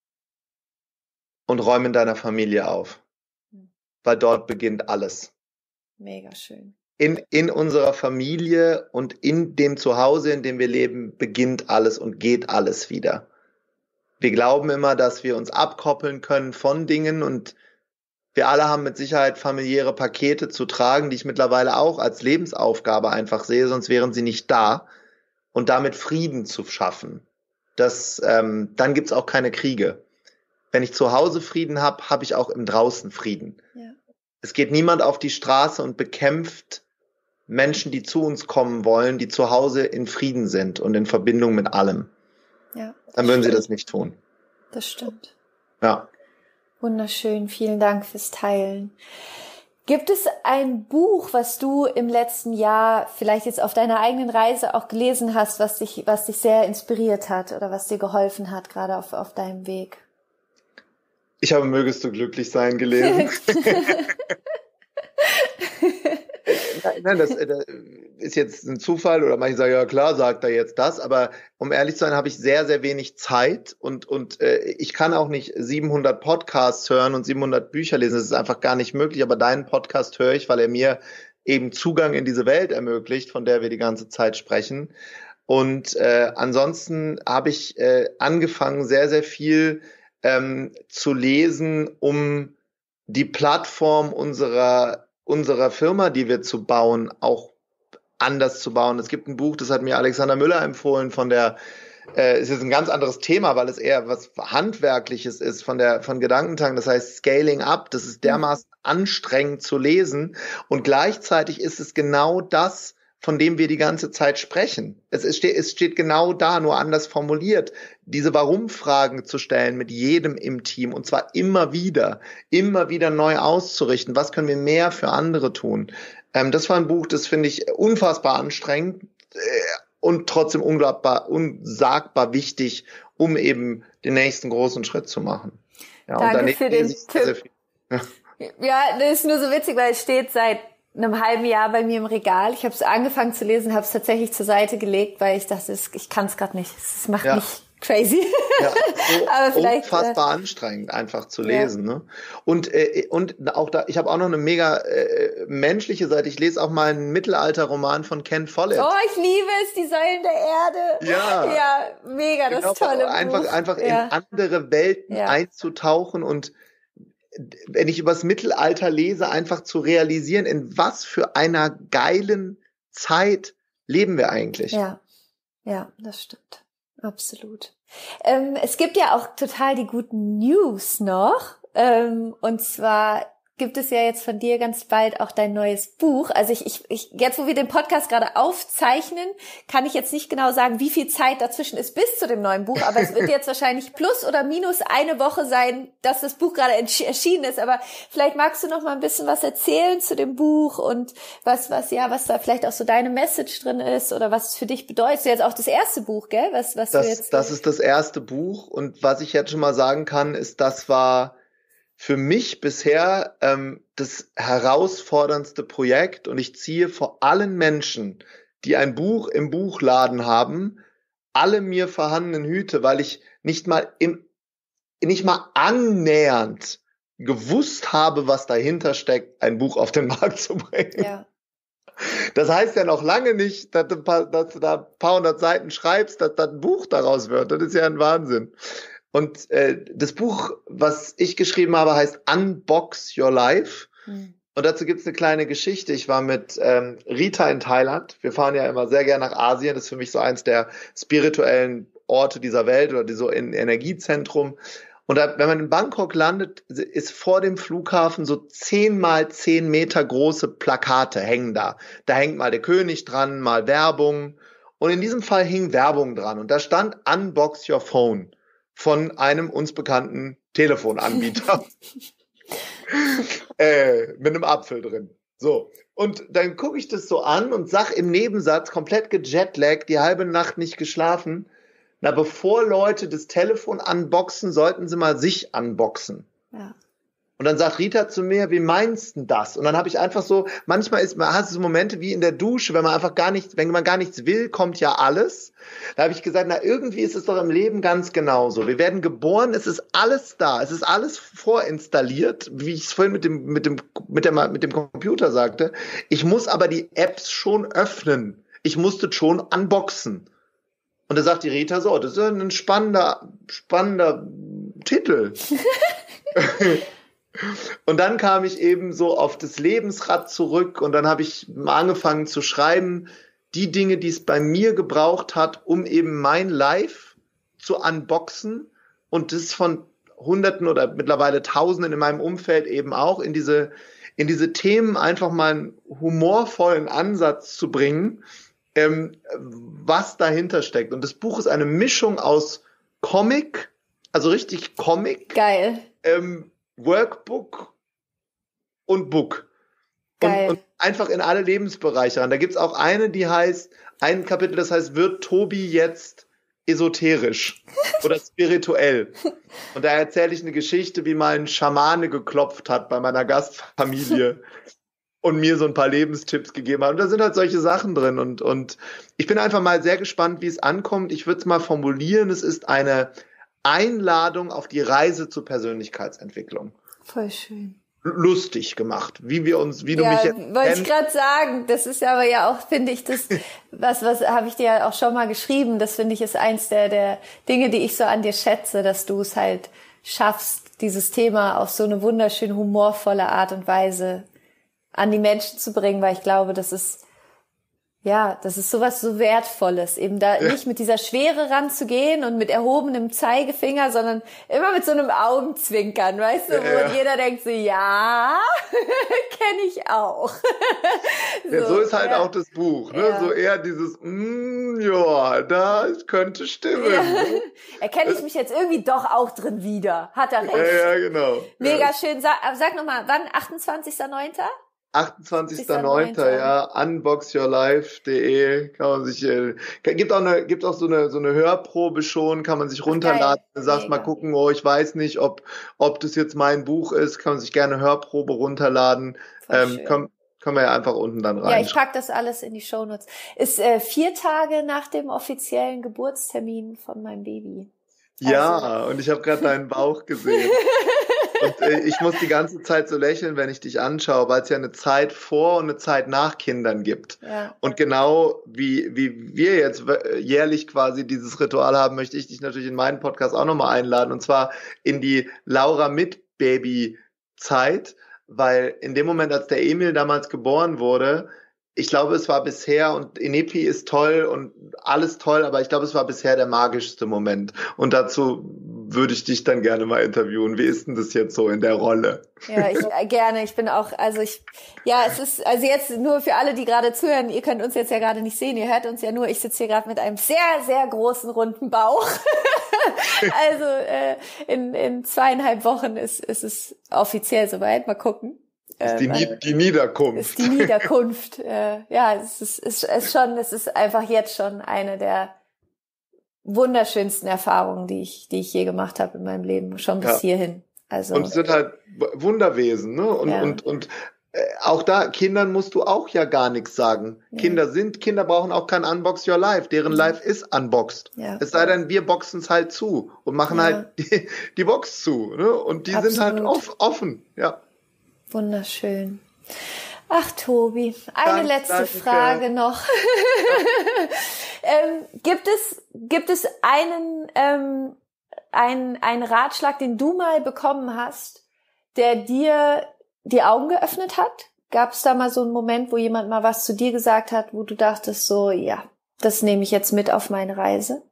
und räum in deiner Familie auf, weil dort beginnt alles. Mega schön. In, in unserer Familie und in dem Zuhause, in dem wir leben, beginnt alles und geht alles wieder. Wir glauben immer, dass wir uns abkoppeln können von Dingen und wir alle haben mit Sicherheit familiäre Pakete zu tragen, die ich mittlerweile auch als Lebensaufgabe einfach sehe, sonst wären sie nicht da. Und damit Frieden zu schaffen, das, ähm, dann gibt's auch keine Kriege. Wenn ich zu Hause Frieden habe, habe ich auch im Draußen Frieden. Ja. Es geht niemand auf die Straße und bekämpft Menschen, die zu uns kommen wollen, die zu Hause in Frieden sind und in Verbindung mit allem. Ja, dann würden stimmt. sie das nicht tun. Das stimmt. Ja. Wunderschön, vielen Dank fürs Teilen. Gibt es ein Buch, was du im letzten Jahr vielleicht jetzt auf deiner eigenen Reise auch gelesen hast, was dich, was dich sehr inspiriert hat oder was dir geholfen hat, gerade auf, auf deinem Weg? Ich habe Mögest du glücklich sein gelesen. Nein, das, das ist jetzt ein Zufall oder manche sagen, ja klar, sagt er jetzt das, aber um ehrlich zu sein, habe ich sehr, sehr wenig Zeit und, und äh, ich kann auch nicht siebenhundert Podcasts hören und siebenhundert Bücher lesen, das ist einfach gar nicht möglich, aber deinen Podcast höre ich, weil er mir eben Zugang in diese Welt ermöglicht, von der wir die ganze Zeit sprechen. Und äh, ansonsten habe ich äh, angefangen, sehr, sehr viel ähm, zu lesen, um die Plattform unserer unserer Firma, die wir zu bauen, auch anders zu bauen. Es gibt ein Buch, das hat mir Alexander Müller empfohlen von der, äh, es ist ein ganz anderes Thema, weil es eher was Handwerkliches ist von der, von Gedankentang. Das heißt Scaling Up. Das ist dermaßen anstrengend zu lesen. Und gleichzeitig ist es genau das, von dem wir die ganze Zeit sprechen. Es, es, steht, es steht genau da, nur anders formuliert, diese Warum-Fragen zu stellen mit jedem im Team und zwar immer wieder, immer wieder neu auszurichten. Was können wir mehr für andere tun? Ähm, das war ein Buch, das finde ich unfassbar anstrengend äh, und trotzdem unglaubbar, unsagbar wichtig, um eben den nächsten großen Schritt zu machen. Ja, Danke für den Tipp. Sehr viel. Ja. Ja, das ist nur so witzig, weil es steht seit einem halben Jahr bei mir im Regal. Ich habe es angefangen zu lesen, habe es tatsächlich zur Seite gelegt, weil ich dachte, ich kann es gerade nicht. Es macht ja. mich crazy. Ja, so aber vielleicht unfassbar äh, anstrengend, einfach zu lesen. Ja. Ne? Und äh, und auch da, ich habe auch noch eine mega äh, menschliche Seite. Ich lese auch mal einen Mittelalterroman von Ken Follett. Oh, ich liebe es, die Säulen der Erde. Ja, ja, mega, das genau, tolle einfach, Buch. Einfach ja. in andere Welten ja. einzutauchen und wenn ich übers Mittelalter lese, einfach zu realisieren, in was für einer geilen Zeit leben wir eigentlich. Ja, ja, das stimmt. Absolut. Ähm, es gibt ja auch total die guten News noch. Ähm, und zwar gibt es ja jetzt von dir ganz bald auch dein neues Buch. Also ich, ich, ich jetzt, wo wir den Podcast gerade aufzeichnen, kann ich jetzt nicht genau sagen, wie viel Zeit dazwischen ist bis zu dem neuen Buch. Aber es wird jetzt wahrscheinlich plus oder minus eine Woche sein, dass das Buch gerade erschienen ist. Aber vielleicht magst du noch mal ein bisschen was erzählen zu dem Buch und was, was, ja, was da vielleicht auch so deine Message drin ist oder was es für dich bedeutet. Das ist jetzt auch das erste Buch, gell? Was, was das, du jetzt. Das ist das erste Buch und was ich jetzt schon mal sagen kann, ist, das war für mich bisher ähm, das herausforderndste Projekt und ich ziehe vor allen Menschen, die ein Buch im Buchladen haben, alle mir vorhandenen Hüte, weil ich nicht mal im, nicht mal annähernd gewusst habe, was dahinter steckt, ein Buch auf den Markt zu bringen. Ja. Das heißt ja noch lange nicht, dass du, dass du da ein paar hundert Seiten schreibst, dass da ein Buch daraus wird. Das ist ja ein Wahnsinn. Und äh, das Buch, was ich geschrieben habe, heißt Unbox Your Life. Mhm. Und dazu gibt's eine kleine Geschichte. Ich war mit ähm, Rita in Thailand. Wir fahren ja immer sehr gerne nach Asien. Das ist für mich so eins der spirituellen Orte dieser Welt oder die so ein Energiezentrum. Und da, wenn man in Bangkok landet, ist vor dem Flughafen so zehn mal zehn Meter große Plakate hängen da. Da hängt mal der König dran, mal Werbung. Und in diesem Fall hing Werbung dran. Und da stand Unbox Your Phone von einem uns bekannten Telefonanbieter äh, mit einem Apfel drin. So, und dann gucke ich das so an und sag im Nebensatz, komplett gejetlaggt, die halbe Nacht nicht geschlafen, na, bevor Leute das Telefon unboxen, sollten sie mal sich unboxen. Ja. Und dann sagt Rita zu mir, wie meinst du das? Und dann habe ich einfach so, manchmal ist, man hat so Momente wie in der Dusche, wenn man einfach gar nicht, wenn man gar nichts will, kommt ja alles. Da habe ich gesagt, na, irgendwie ist es doch im Leben ganz genauso. Wir werden geboren, es ist alles da, es ist alles vorinstalliert, wie ich es vorhin mit dem, mit dem, mit der, mit dem Computer sagte. Ich muss aber die Apps schon öffnen. Ich musste schon unboxen. Und da sagt die Rita so, das ist ein spannender, spannender Titel. Und dann kam ich eben so auf das Lebensrad zurück und dann habe ich angefangen zu schreiben, die Dinge, die es bei mir gebraucht hat, um eben mein Life zu unboxen und das von Hunderten oder mittlerweile Tausenden in meinem Umfeld eben auch in diese, in diese Themen einfach mal einen humorvollen Ansatz zu bringen, ähm, was dahinter steckt. Und das Buch ist eine Mischung aus Comic, also richtig Comic. Geil. Ähm, Workbook und Book. Und, und einfach in alle Lebensbereiche ran. Da gibt's auch eine, die heißt, ein Kapitel, das heißt, wird Tobi jetzt esoterisch oder spirituell? Und da erzähle ich eine Geschichte, wie mal ein Schamane geklopft hat bei meiner Gastfamilie. und mir so ein paar Lebenstipps gegeben hat. Und da sind halt solche Sachen drin. Und, und ich bin einfach mal sehr gespannt, wie es ankommt. Ich würde es mal formulieren, es ist eine Einladung auf die Reise zur Persönlichkeitsentwicklung. Voll schön. Lustig gemacht, wie wir uns, wie du ja, mich jetzt wollte ich gerade sagen, das ist aber ja auch, finde ich, das, was, was habe ich dir ja auch schon mal geschrieben, das finde ich ist eins der, der Dinge, die ich so an dir schätze, dass du es halt schaffst, dieses Thema auf so eine wunderschön humorvolle Art und Weise an die Menschen zu bringen, weil ich glaube, das ist, ja, das ist sowas so Wertvolles, eben da ja. nicht mit dieser Schwere ranzugehen und mit erhobenem Zeigefinger, sondern immer mit so einem Augenzwinkern, weißt du, ja, wo ja. jeder denkt so, ja, kenne ich auch. so, ja, so ist halt ja. auch das Buch, ne? Ja. So eher dieses, mm, ja, das könnte stimmen. Ja. Erkenne ich mich jetzt irgendwie doch auch drin wieder, hat er recht. Ja, ja, genau. Mega ja. schön, sag, sag nochmal, wann, achtundzwanzigster neunter? achtundzwanzigster neunter ja, unbox your life punkt de kann man sich, äh, gibt auch eine, gibt auch so eine, so eine Hörprobe schon, kann man sich runterladen, du sagst mal gucken, oh, ich weiß nicht, ob, ob das jetzt mein Buch ist, kann man sich gerne Hörprobe runterladen, ähm, können, können wir ja einfach unten dann rein. Ja, ich pack das alles in die Shownotes. Ist, äh, vier Tage nach dem offiziellen Geburtstermin von meinem Baby. Also. Ja, und ich habe gerade deinen Bauch gesehen. Und äh, ich muss die ganze Zeit so lächeln, wenn ich dich anschaue, weil es ja eine Zeit vor und eine Zeit nach Kindern gibt. Ja. Und genau wie wie wir jetzt jährlich quasi dieses Ritual haben, möchte ich dich natürlich in meinen Podcast auch nochmal einladen. Und zwar in die Laura mit Baby-Zeit, weil in dem Moment, als der Emil damals geboren wurde, ich glaube, es war bisher, und Inepi ist toll und alles toll, aber ich glaube, es war bisher der magischste Moment. Und dazu würde ich dich dann gerne mal interviewen. Wie ist denn das jetzt so in der Rolle? Ja, ich äh, gerne. Ich bin auch, also ich, ja, es ist, also jetzt nur für alle, die gerade zuhören, ihr könnt uns jetzt ja gerade nicht sehen, ihr hört uns ja nur, ich sitze hier gerade mit einem sehr, sehr großen, runden Bauch. also äh, in, in zweieinhalb Wochen ist, ist es offiziell soweit. Mal gucken. Ist die, äh, die Niederkunft. Ist die Niederkunft. äh, ja, es ist, ist, ist schon, es ist einfach jetzt schon eine der wunderschönsten Erfahrungen, die ich, die ich je gemacht habe in meinem Leben, schon bis ja. hierhin. Also. Und es sind halt Wunderwesen, ne? Und, ja. und, und äh, auch da, Kindern musst du auch ja gar nichts sagen. Ja. Kinder sind, Kinder brauchen auch kein Unbox Your Life. Deren Life ist unboxed. Ja. Es sei denn, wir boxen es halt zu und machen ja. halt die, die Box zu, ne? Und die Absolut. sind halt off, offen, ja. Wunderschön. Ach, Tobi, eine Dank, letzte danke. Frage noch. ähm, gibt es, gibt es einen, ähm, einen, einen Ratschlag, den du mal bekommen hast, der dir die Augen geöffnet hat? Gab es da mal so einen Moment, wo jemand mal was zu dir gesagt hat, wo du dachtest so, ja, das nehme ich jetzt mit auf meine Reise?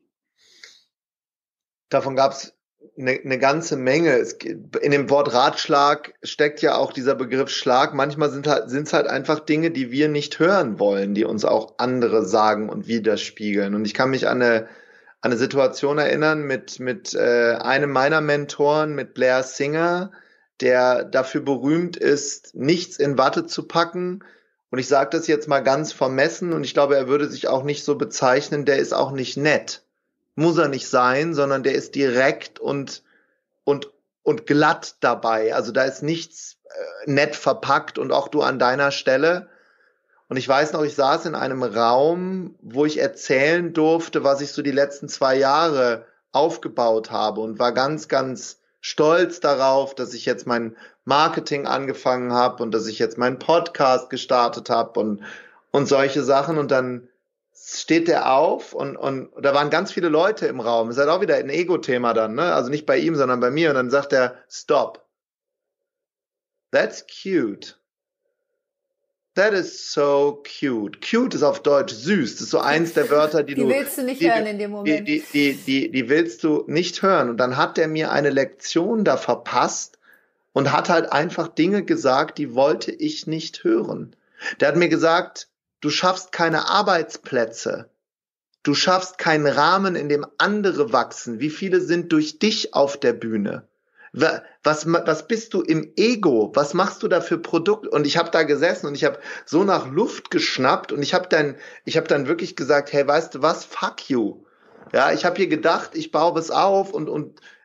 Davon gab es Eine, eine ganze Menge. Es, in dem Wort Ratschlag steckt ja auch dieser Begriff Schlag. Manchmal sind halt, sind es halt einfach Dinge, die wir nicht hören wollen, die uns auch andere sagen und widerspiegeln. Und ich kann mich an eine, an eine Situation erinnern mit, mit äh, einem meiner Mentoren, mit Blair Singer, der dafür berühmt ist, nichts in Watte zu packen. Und ich sage das jetzt mal ganz vermessen, und ich glaube, er würde sich auch nicht so bezeichnen, der ist auch nicht nett. Muss er nicht sein, sondern der ist direkt und und und glatt dabei. Also da ist nichts äh, nett verpackt, und auch du an deiner Stelle. Und ich weiß noch, ich saß in einem Raum, wo ich erzählen durfte, was ich so die letzten zwei Jahre aufgebaut habe, und war ganz, ganz stolz darauf, dass ich jetzt mein Marketing angefangen habe und dass ich jetzt meinen Podcast gestartet habe und und solche Sachen. Und dann steht der auf, und, und da waren ganz viele Leute im Raum. Das ist halt auch wieder ein Ego-Thema dann, ne? Also nicht bei ihm, sondern bei mir. Und dann sagt er, stop. That's cute. That is so cute. Cute ist auf Deutsch süß. Das ist so eins der Wörter, die, die du... Die willst du nicht die, hören in dem Moment. Die, die, die, die, die willst du nicht hören. Und dann hat er mir eine Lektion da verpasst und hat halt einfach Dinge gesagt, die wollte ich nicht hören. Der hat mir gesagt, du schaffst keine Arbeitsplätze. Du schaffst keinen Rahmen, in dem andere wachsen. Wie viele sind durch dich auf der Bühne? Was, was bist du im Ego? Was machst du da für Produkte? Und ich habe da gesessen und ich habe so nach Luft geschnappt, und ich habe dann, ich habe dann wirklich gesagt, hey, weißt du was? Fuck you. Ja, ich habe hier gedacht, ich baue was auf, und und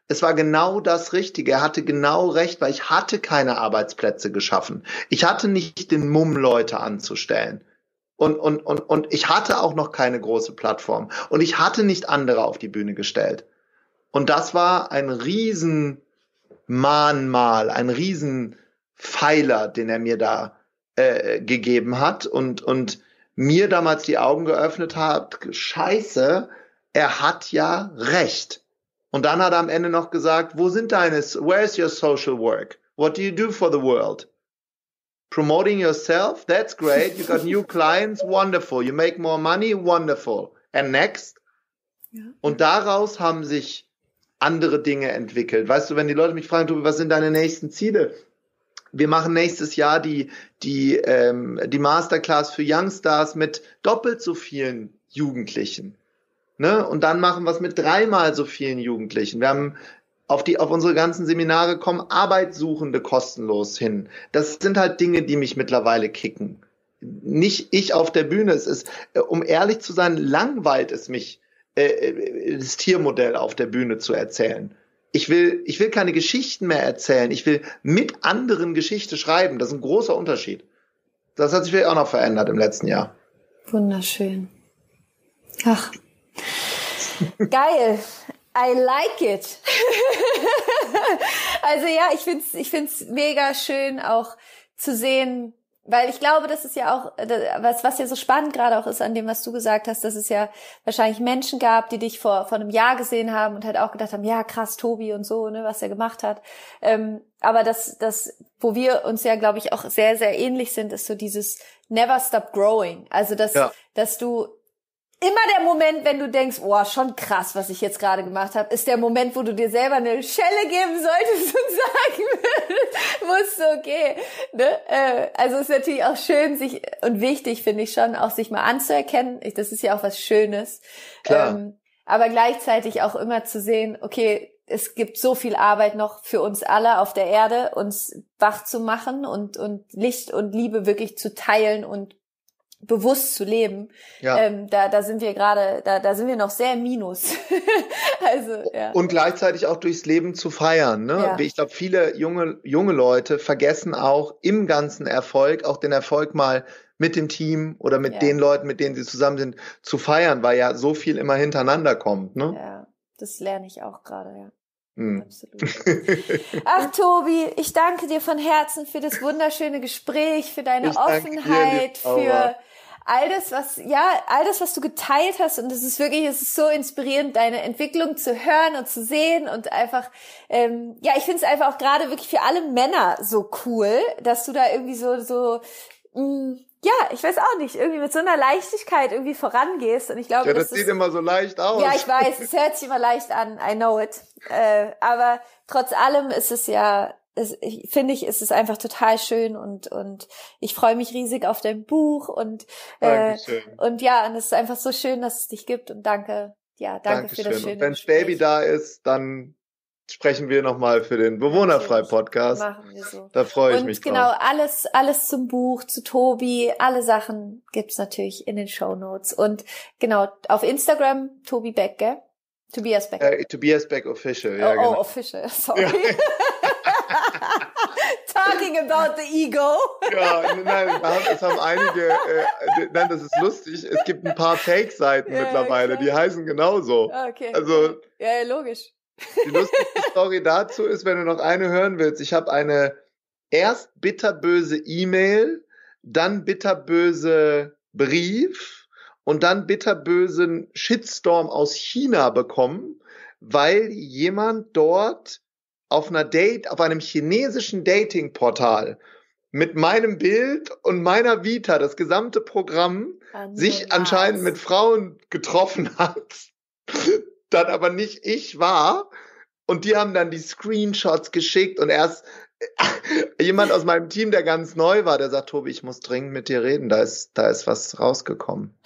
Es war genau das Richtige. Er hatte genau recht, weil ich hatte keine Arbeitsplätze geschaffen. Ich hatte nicht den Mumm, Leute anzustellen. Und, und, und, und ich hatte auch noch keine große Plattform. Und ich hatte nicht andere auf die Bühne gestellt. Und das war ein riesen Mahnmal, ein riesen Pfeiler, den er mir da äh, gegeben hat und, und mir damals die Augen geöffnet hat. Scheiße, er hat ja recht. Und dann hat er am Ende noch gesagt, wo sind deine, where's your social work? What do you do for the world? Promoting yourself? That's great. You got new clients? Wonderful. You make more money? Wonderful. And next? Ja. Und daraus haben sich andere Dinge entwickelt. Weißt du, wenn die Leute mich fragen, Tobi, was sind deine nächsten Ziele? Wir machen nächstes Jahr die, die, ähm, die Masterclass für Youngstars mit doppelt so vielen Jugendlichen. Ne? Und dann machen wir es mit dreimal so vielen Jugendlichen. Wir haben auf die, auf unsere ganzen Seminare kommen Arbeitssuchende kostenlos hin. Das sind halt Dinge, die mich mittlerweile kicken. Nicht ich auf der Bühne. Es ist, um ehrlich zu sein, langweilt es mich, äh, das Tiermodell auf der Bühne zu erzählen. Ich will, ich will keine Geschichten mehr erzählen. Ich will mit anderen Geschichte schreiben. Das ist ein großer Unterschied. Das hat sich vielleicht auch noch verändert im letzten Jahr. Wunderschön. Ach. Geil. I like it. Also ja, ich find's, ich find's mega schön auch zu sehen, weil ich glaube, das ist ja auch, was, was ja so spannend gerade auch ist an dem, was du gesagt hast, dass es ja wahrscheinlich Menschen gab, die dich vor, vor einem Jahr gesehen haben und halt auch gedacht haben, ja krass, Tobi und so, ne, was er gemacht hat. Ähm, aber das, das, wo wir uns ja, glaube ich, auch sehr, sehr ähnlich sind, ist so dieses Never Stop Growing. Also, dass, ja. dass du immer der Moment, wenn du denkst, oh, schon krass, was ich jetzt gerade gemacht habe, ist der Moment, wo du dir selber eine Schelle geben solltest und sagen musst, okay. Ne? Äh, also ist natürlich auch schön, sich und wichtig, finde ich schon, auch sich mal anzuerkennen. Ich, das ist ja auch was Schönes. Klar. Ähm, aber gleichzeitig auch immer zu sehen, okay, es gibt so viel Arbeit noch für uns alle auf der Erde, uns wach zu machen und, und Licht und Liebe wirklich zu teilen und bewusst zu leben, ja. ähm, da da sind wir gerade, da da sind wir noch sehr im Minus. Also ja. Und gleichzeitig auch durchs Leben zu feiern. Ne? Ja. Ich glaube, viele junge junge Leute vergessen auch im ganzen Erfolg auch den Erfolg mal mit dem Team oder mit ja. den Leuten, mit denen sie zusammen sind, zu feiern, weil ja so viel immer hintereinander kommt. Ne? Ja, das lerne ich auch gerade. Ja. Hm. Absolut. Ach, Tobi, ich danke dir von Herzen für das wunderschöne Gespräch, für deine ich Offenheit, dir, für all das, was, ja, all das, was du geteilt hast. Und es ist wirklich, es ist so inspirierend, deine Entwicklung zu hören und zu sehen und einfach, ähm, ja, ich finde es einfach auch gerade wirklich für alle Männer so cool, dass du da irgendwie so, so, mh, ja, ich weiß auch nicht, irgendwie mit so einer Leichtigkeit irgendwie vorangehst. Und ich glaube, ja, das, das sieht ist, immer so leicht aus. Ja, ich weiß, es hört sich immer leicht an, I know it. Äh, aber trotz allem ist es ja, es, ich, finde ich, ist es einfach total schön und und ich freue mich riesig auf dein Buch und äh, und ja, und es ist einfach so schön, dass es dich gibt und danke, ja, danke Dankeschön. für das schöne Und wenn Gespräch. Baby da ist, dann sprechen wir nochmal für den Bewohnerfrei-Podcast. Machen wir so. Da freue ich und mich genau, drauf. alles, alles zum Buch, zu Tobi, alle Sachen gibt's natürlich in den Shownotes. Und genau, auf Instagram Tobi Beck, gell? Tobias Beck. Äh, Tobias Beck Official, ja, oh, genau. Oh, Official, sorry. Ja. Talking about the ego. Ja, nein, es haben einige, äh, nein, das ist lustig, es gibt ein paar Fake-Seiten ja, mittlerweile, klar. Die heißen genauso. Okay. Also, ja, ja, logisch. Die lustigste Story dazu ist, wenn du noch eine hören willst, ich habe eine erst bitterböse E-Mail, dann bitterböse Brief und dann bitterbösen Shitstorm aus China bekommen, weil jemand dort auf einer Date, auf einem chinesischen Dating-Portal mit meinem Bild und meiner Vita, das gesamte Programm, oh, sich nice. anscheinend mit Frauen getroffen hat. Dann aber nicht ich war und die haben dann die Screenshots geschickt und erst jemand aus meinem Team, der ganz neu war, der sagt, Tobi, ich muss dringend mit dir reden, da ist, da ist was rausgekommen.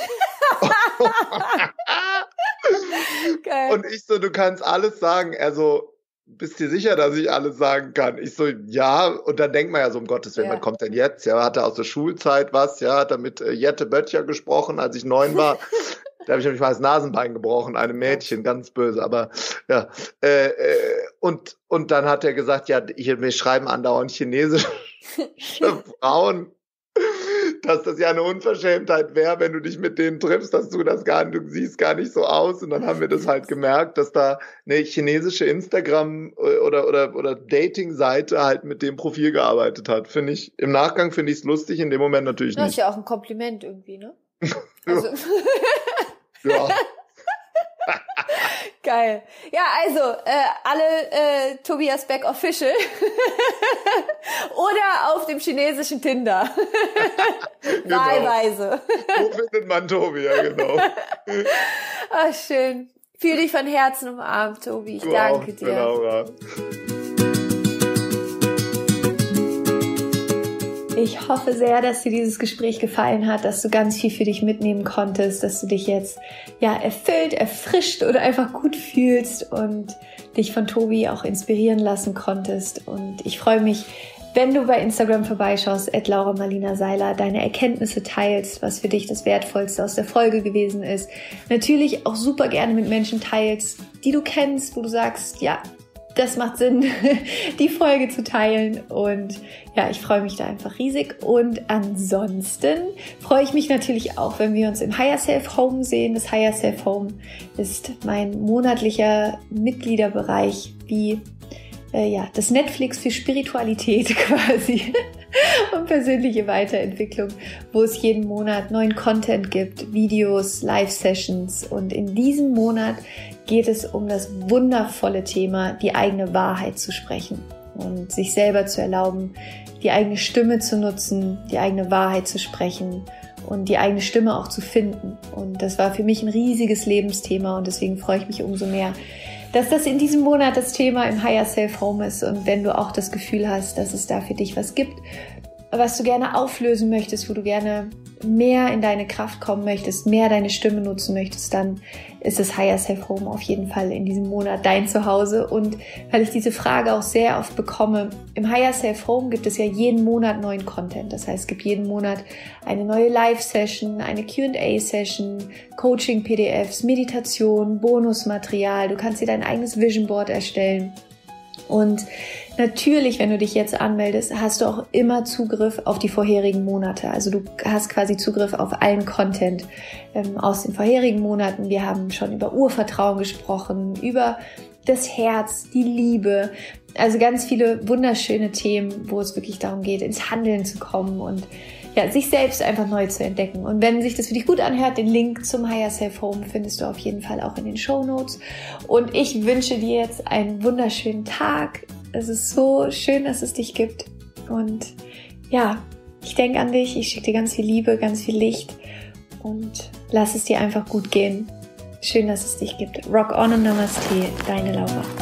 Geil. Und ich so, du kannst alles sagen, er so, bist dir sicher, dass ich alles sagen kann? Ich so, ja, und dann denkt man ja so, um Gottes Willen, ja. Was kommt denn jetzt? Ja, hat er aus der Schulzeit was, ja, hat er mit äh, Jette Böttcher gesprochen, als ich neun war. Da habe ich nämlich mal das Nasenbein gebrochen, einem Mädchen, ganz böse, aber ja. Äh, äh, und, und dann hat er gesagt, ja, ich, wir schreiben andauernd chinesische Frauen, dass das ja eine Unverschämtheit wäre, wenn du dich mit denen triffst, dass du das gar nicht, du siehst gar nicht so aus. Und dann haben wir das halt gemerkt, dass da eine chinesische Instagram- oder, oder, oder Dating-Seite halt mit dem Profil gearbeitet hat. Finde ich, im Nachgang finde ich es lustig, in dem Moment natürlich das nicht. Das ist ja auch ein Kompliment irgendwie, ne? Also. Ja. Geil. Ja, also, äh, alle äh, Tobias Beck Official oder auf dem chinesischen Tinder. Genau. Wahlweise. Wo findet man Tobi? Ja, genau. Ach, schön. Fühl dich von Herzen umarmt, Tobi. Ich du danke auch, dir. Genau, ja. Ich hoffe sehr, dass dir dieses Gespräch gefallen hat, dass du ganz viel für dich mitnehmen konntest, dass du dich jetzt ja erfüllt, erfrischt oder einfach gut fühlst und dich von Tobi auch inspirieren lassen konntest. Und ich freue mich, wenn du bei Instagram vorbeischaust, at Laura Marlina Seiler, deine Erkenntnisse teilst, was für dich das Wertvollste aus der Folge gewesen ist. Natürlich auch super gerne mit Menschen teilst, die du kennst, wo du sagst, ja, das macht Sinn, die Folge zu teilen. Und ja, ich freue mich da einfach riesig. Und ansonsten freue ich mich natürlich auch, wenn wir uns im Higher Self Home sehen. Das Higher Self Home ist mein monatlicher Mitgliederbereich, wie äh, ja, das Netflix für Spiritualität quasi und persönliche Weiterentwicklung, wo es jeden Monat neuen Content gibt, Videos, Live-Sessions. Und in diesem Monat geht es um das wundervolle Thema, die eigene Wahrheit zu sprechen und sich selber zu erlauben, die eigene Stimme zu nutzen, die eigene Wahrheit zu sprechen und die eigene Stimme auch zu finden. Und das war für mich ein riesiges Lebensthema und deswegen freue ich mich umso mehr, dass das in diesem Monat das Thema im Higher Self Home ist. Und wenn du auch das Gefühl hast, dass es da für dich was gibt, was du gerne auflösen möchtest, wo du gerne mehr in deine Kraft kommen möchtest, mehr deine Stimme nutzen möchtest, dann ist das Higher Self Home auf jeden Fall in diesem Monat dein Zuhause. Und weil ich diese Frage auch sehr oft bekomme, im Higher Self Home gibt es ja jeden Monat neuen Content. Das heißt, es gibt jeden Monat eine neue Live-Session, eine Q and A-Session, Coaching-P D Fs, Meditation, Bonusmaterial. Du kannst dir dein eigenes Vision Board erstellen. Und natürlich, wenn du dich jetzt anmeldest, hast du auch immer Zugriff auf die vorherigen Monate. Also du hast quasi Zugriff auf allen Content ähm, aus den vorherigen Monaten. Wir haben schon über Urvertrauen gesprochen, über das Herz, die Liebe. Also ganz viele wunderschöne Themen, wo es wirklich darum geht, ins Handeln zu kommen und ja, sich selbst einfach neu zu entdecken. Und wenn sich das für dich gut anhört, den Link zum Higher Self Home findest du auf jeden Fall auch in den Shownotes. Und ich wünsche dir jetzt einen wunderschönen Tag. Es ist so schön, dass es dich gibt. Und ja, ich denke an dich. Ich schicke dir ganz viel Liebe, ganz viel Licht. Und lass es dir einfach gut gehen. Schön, dass es dich gibt. Rock on und Namaste, deine Laura.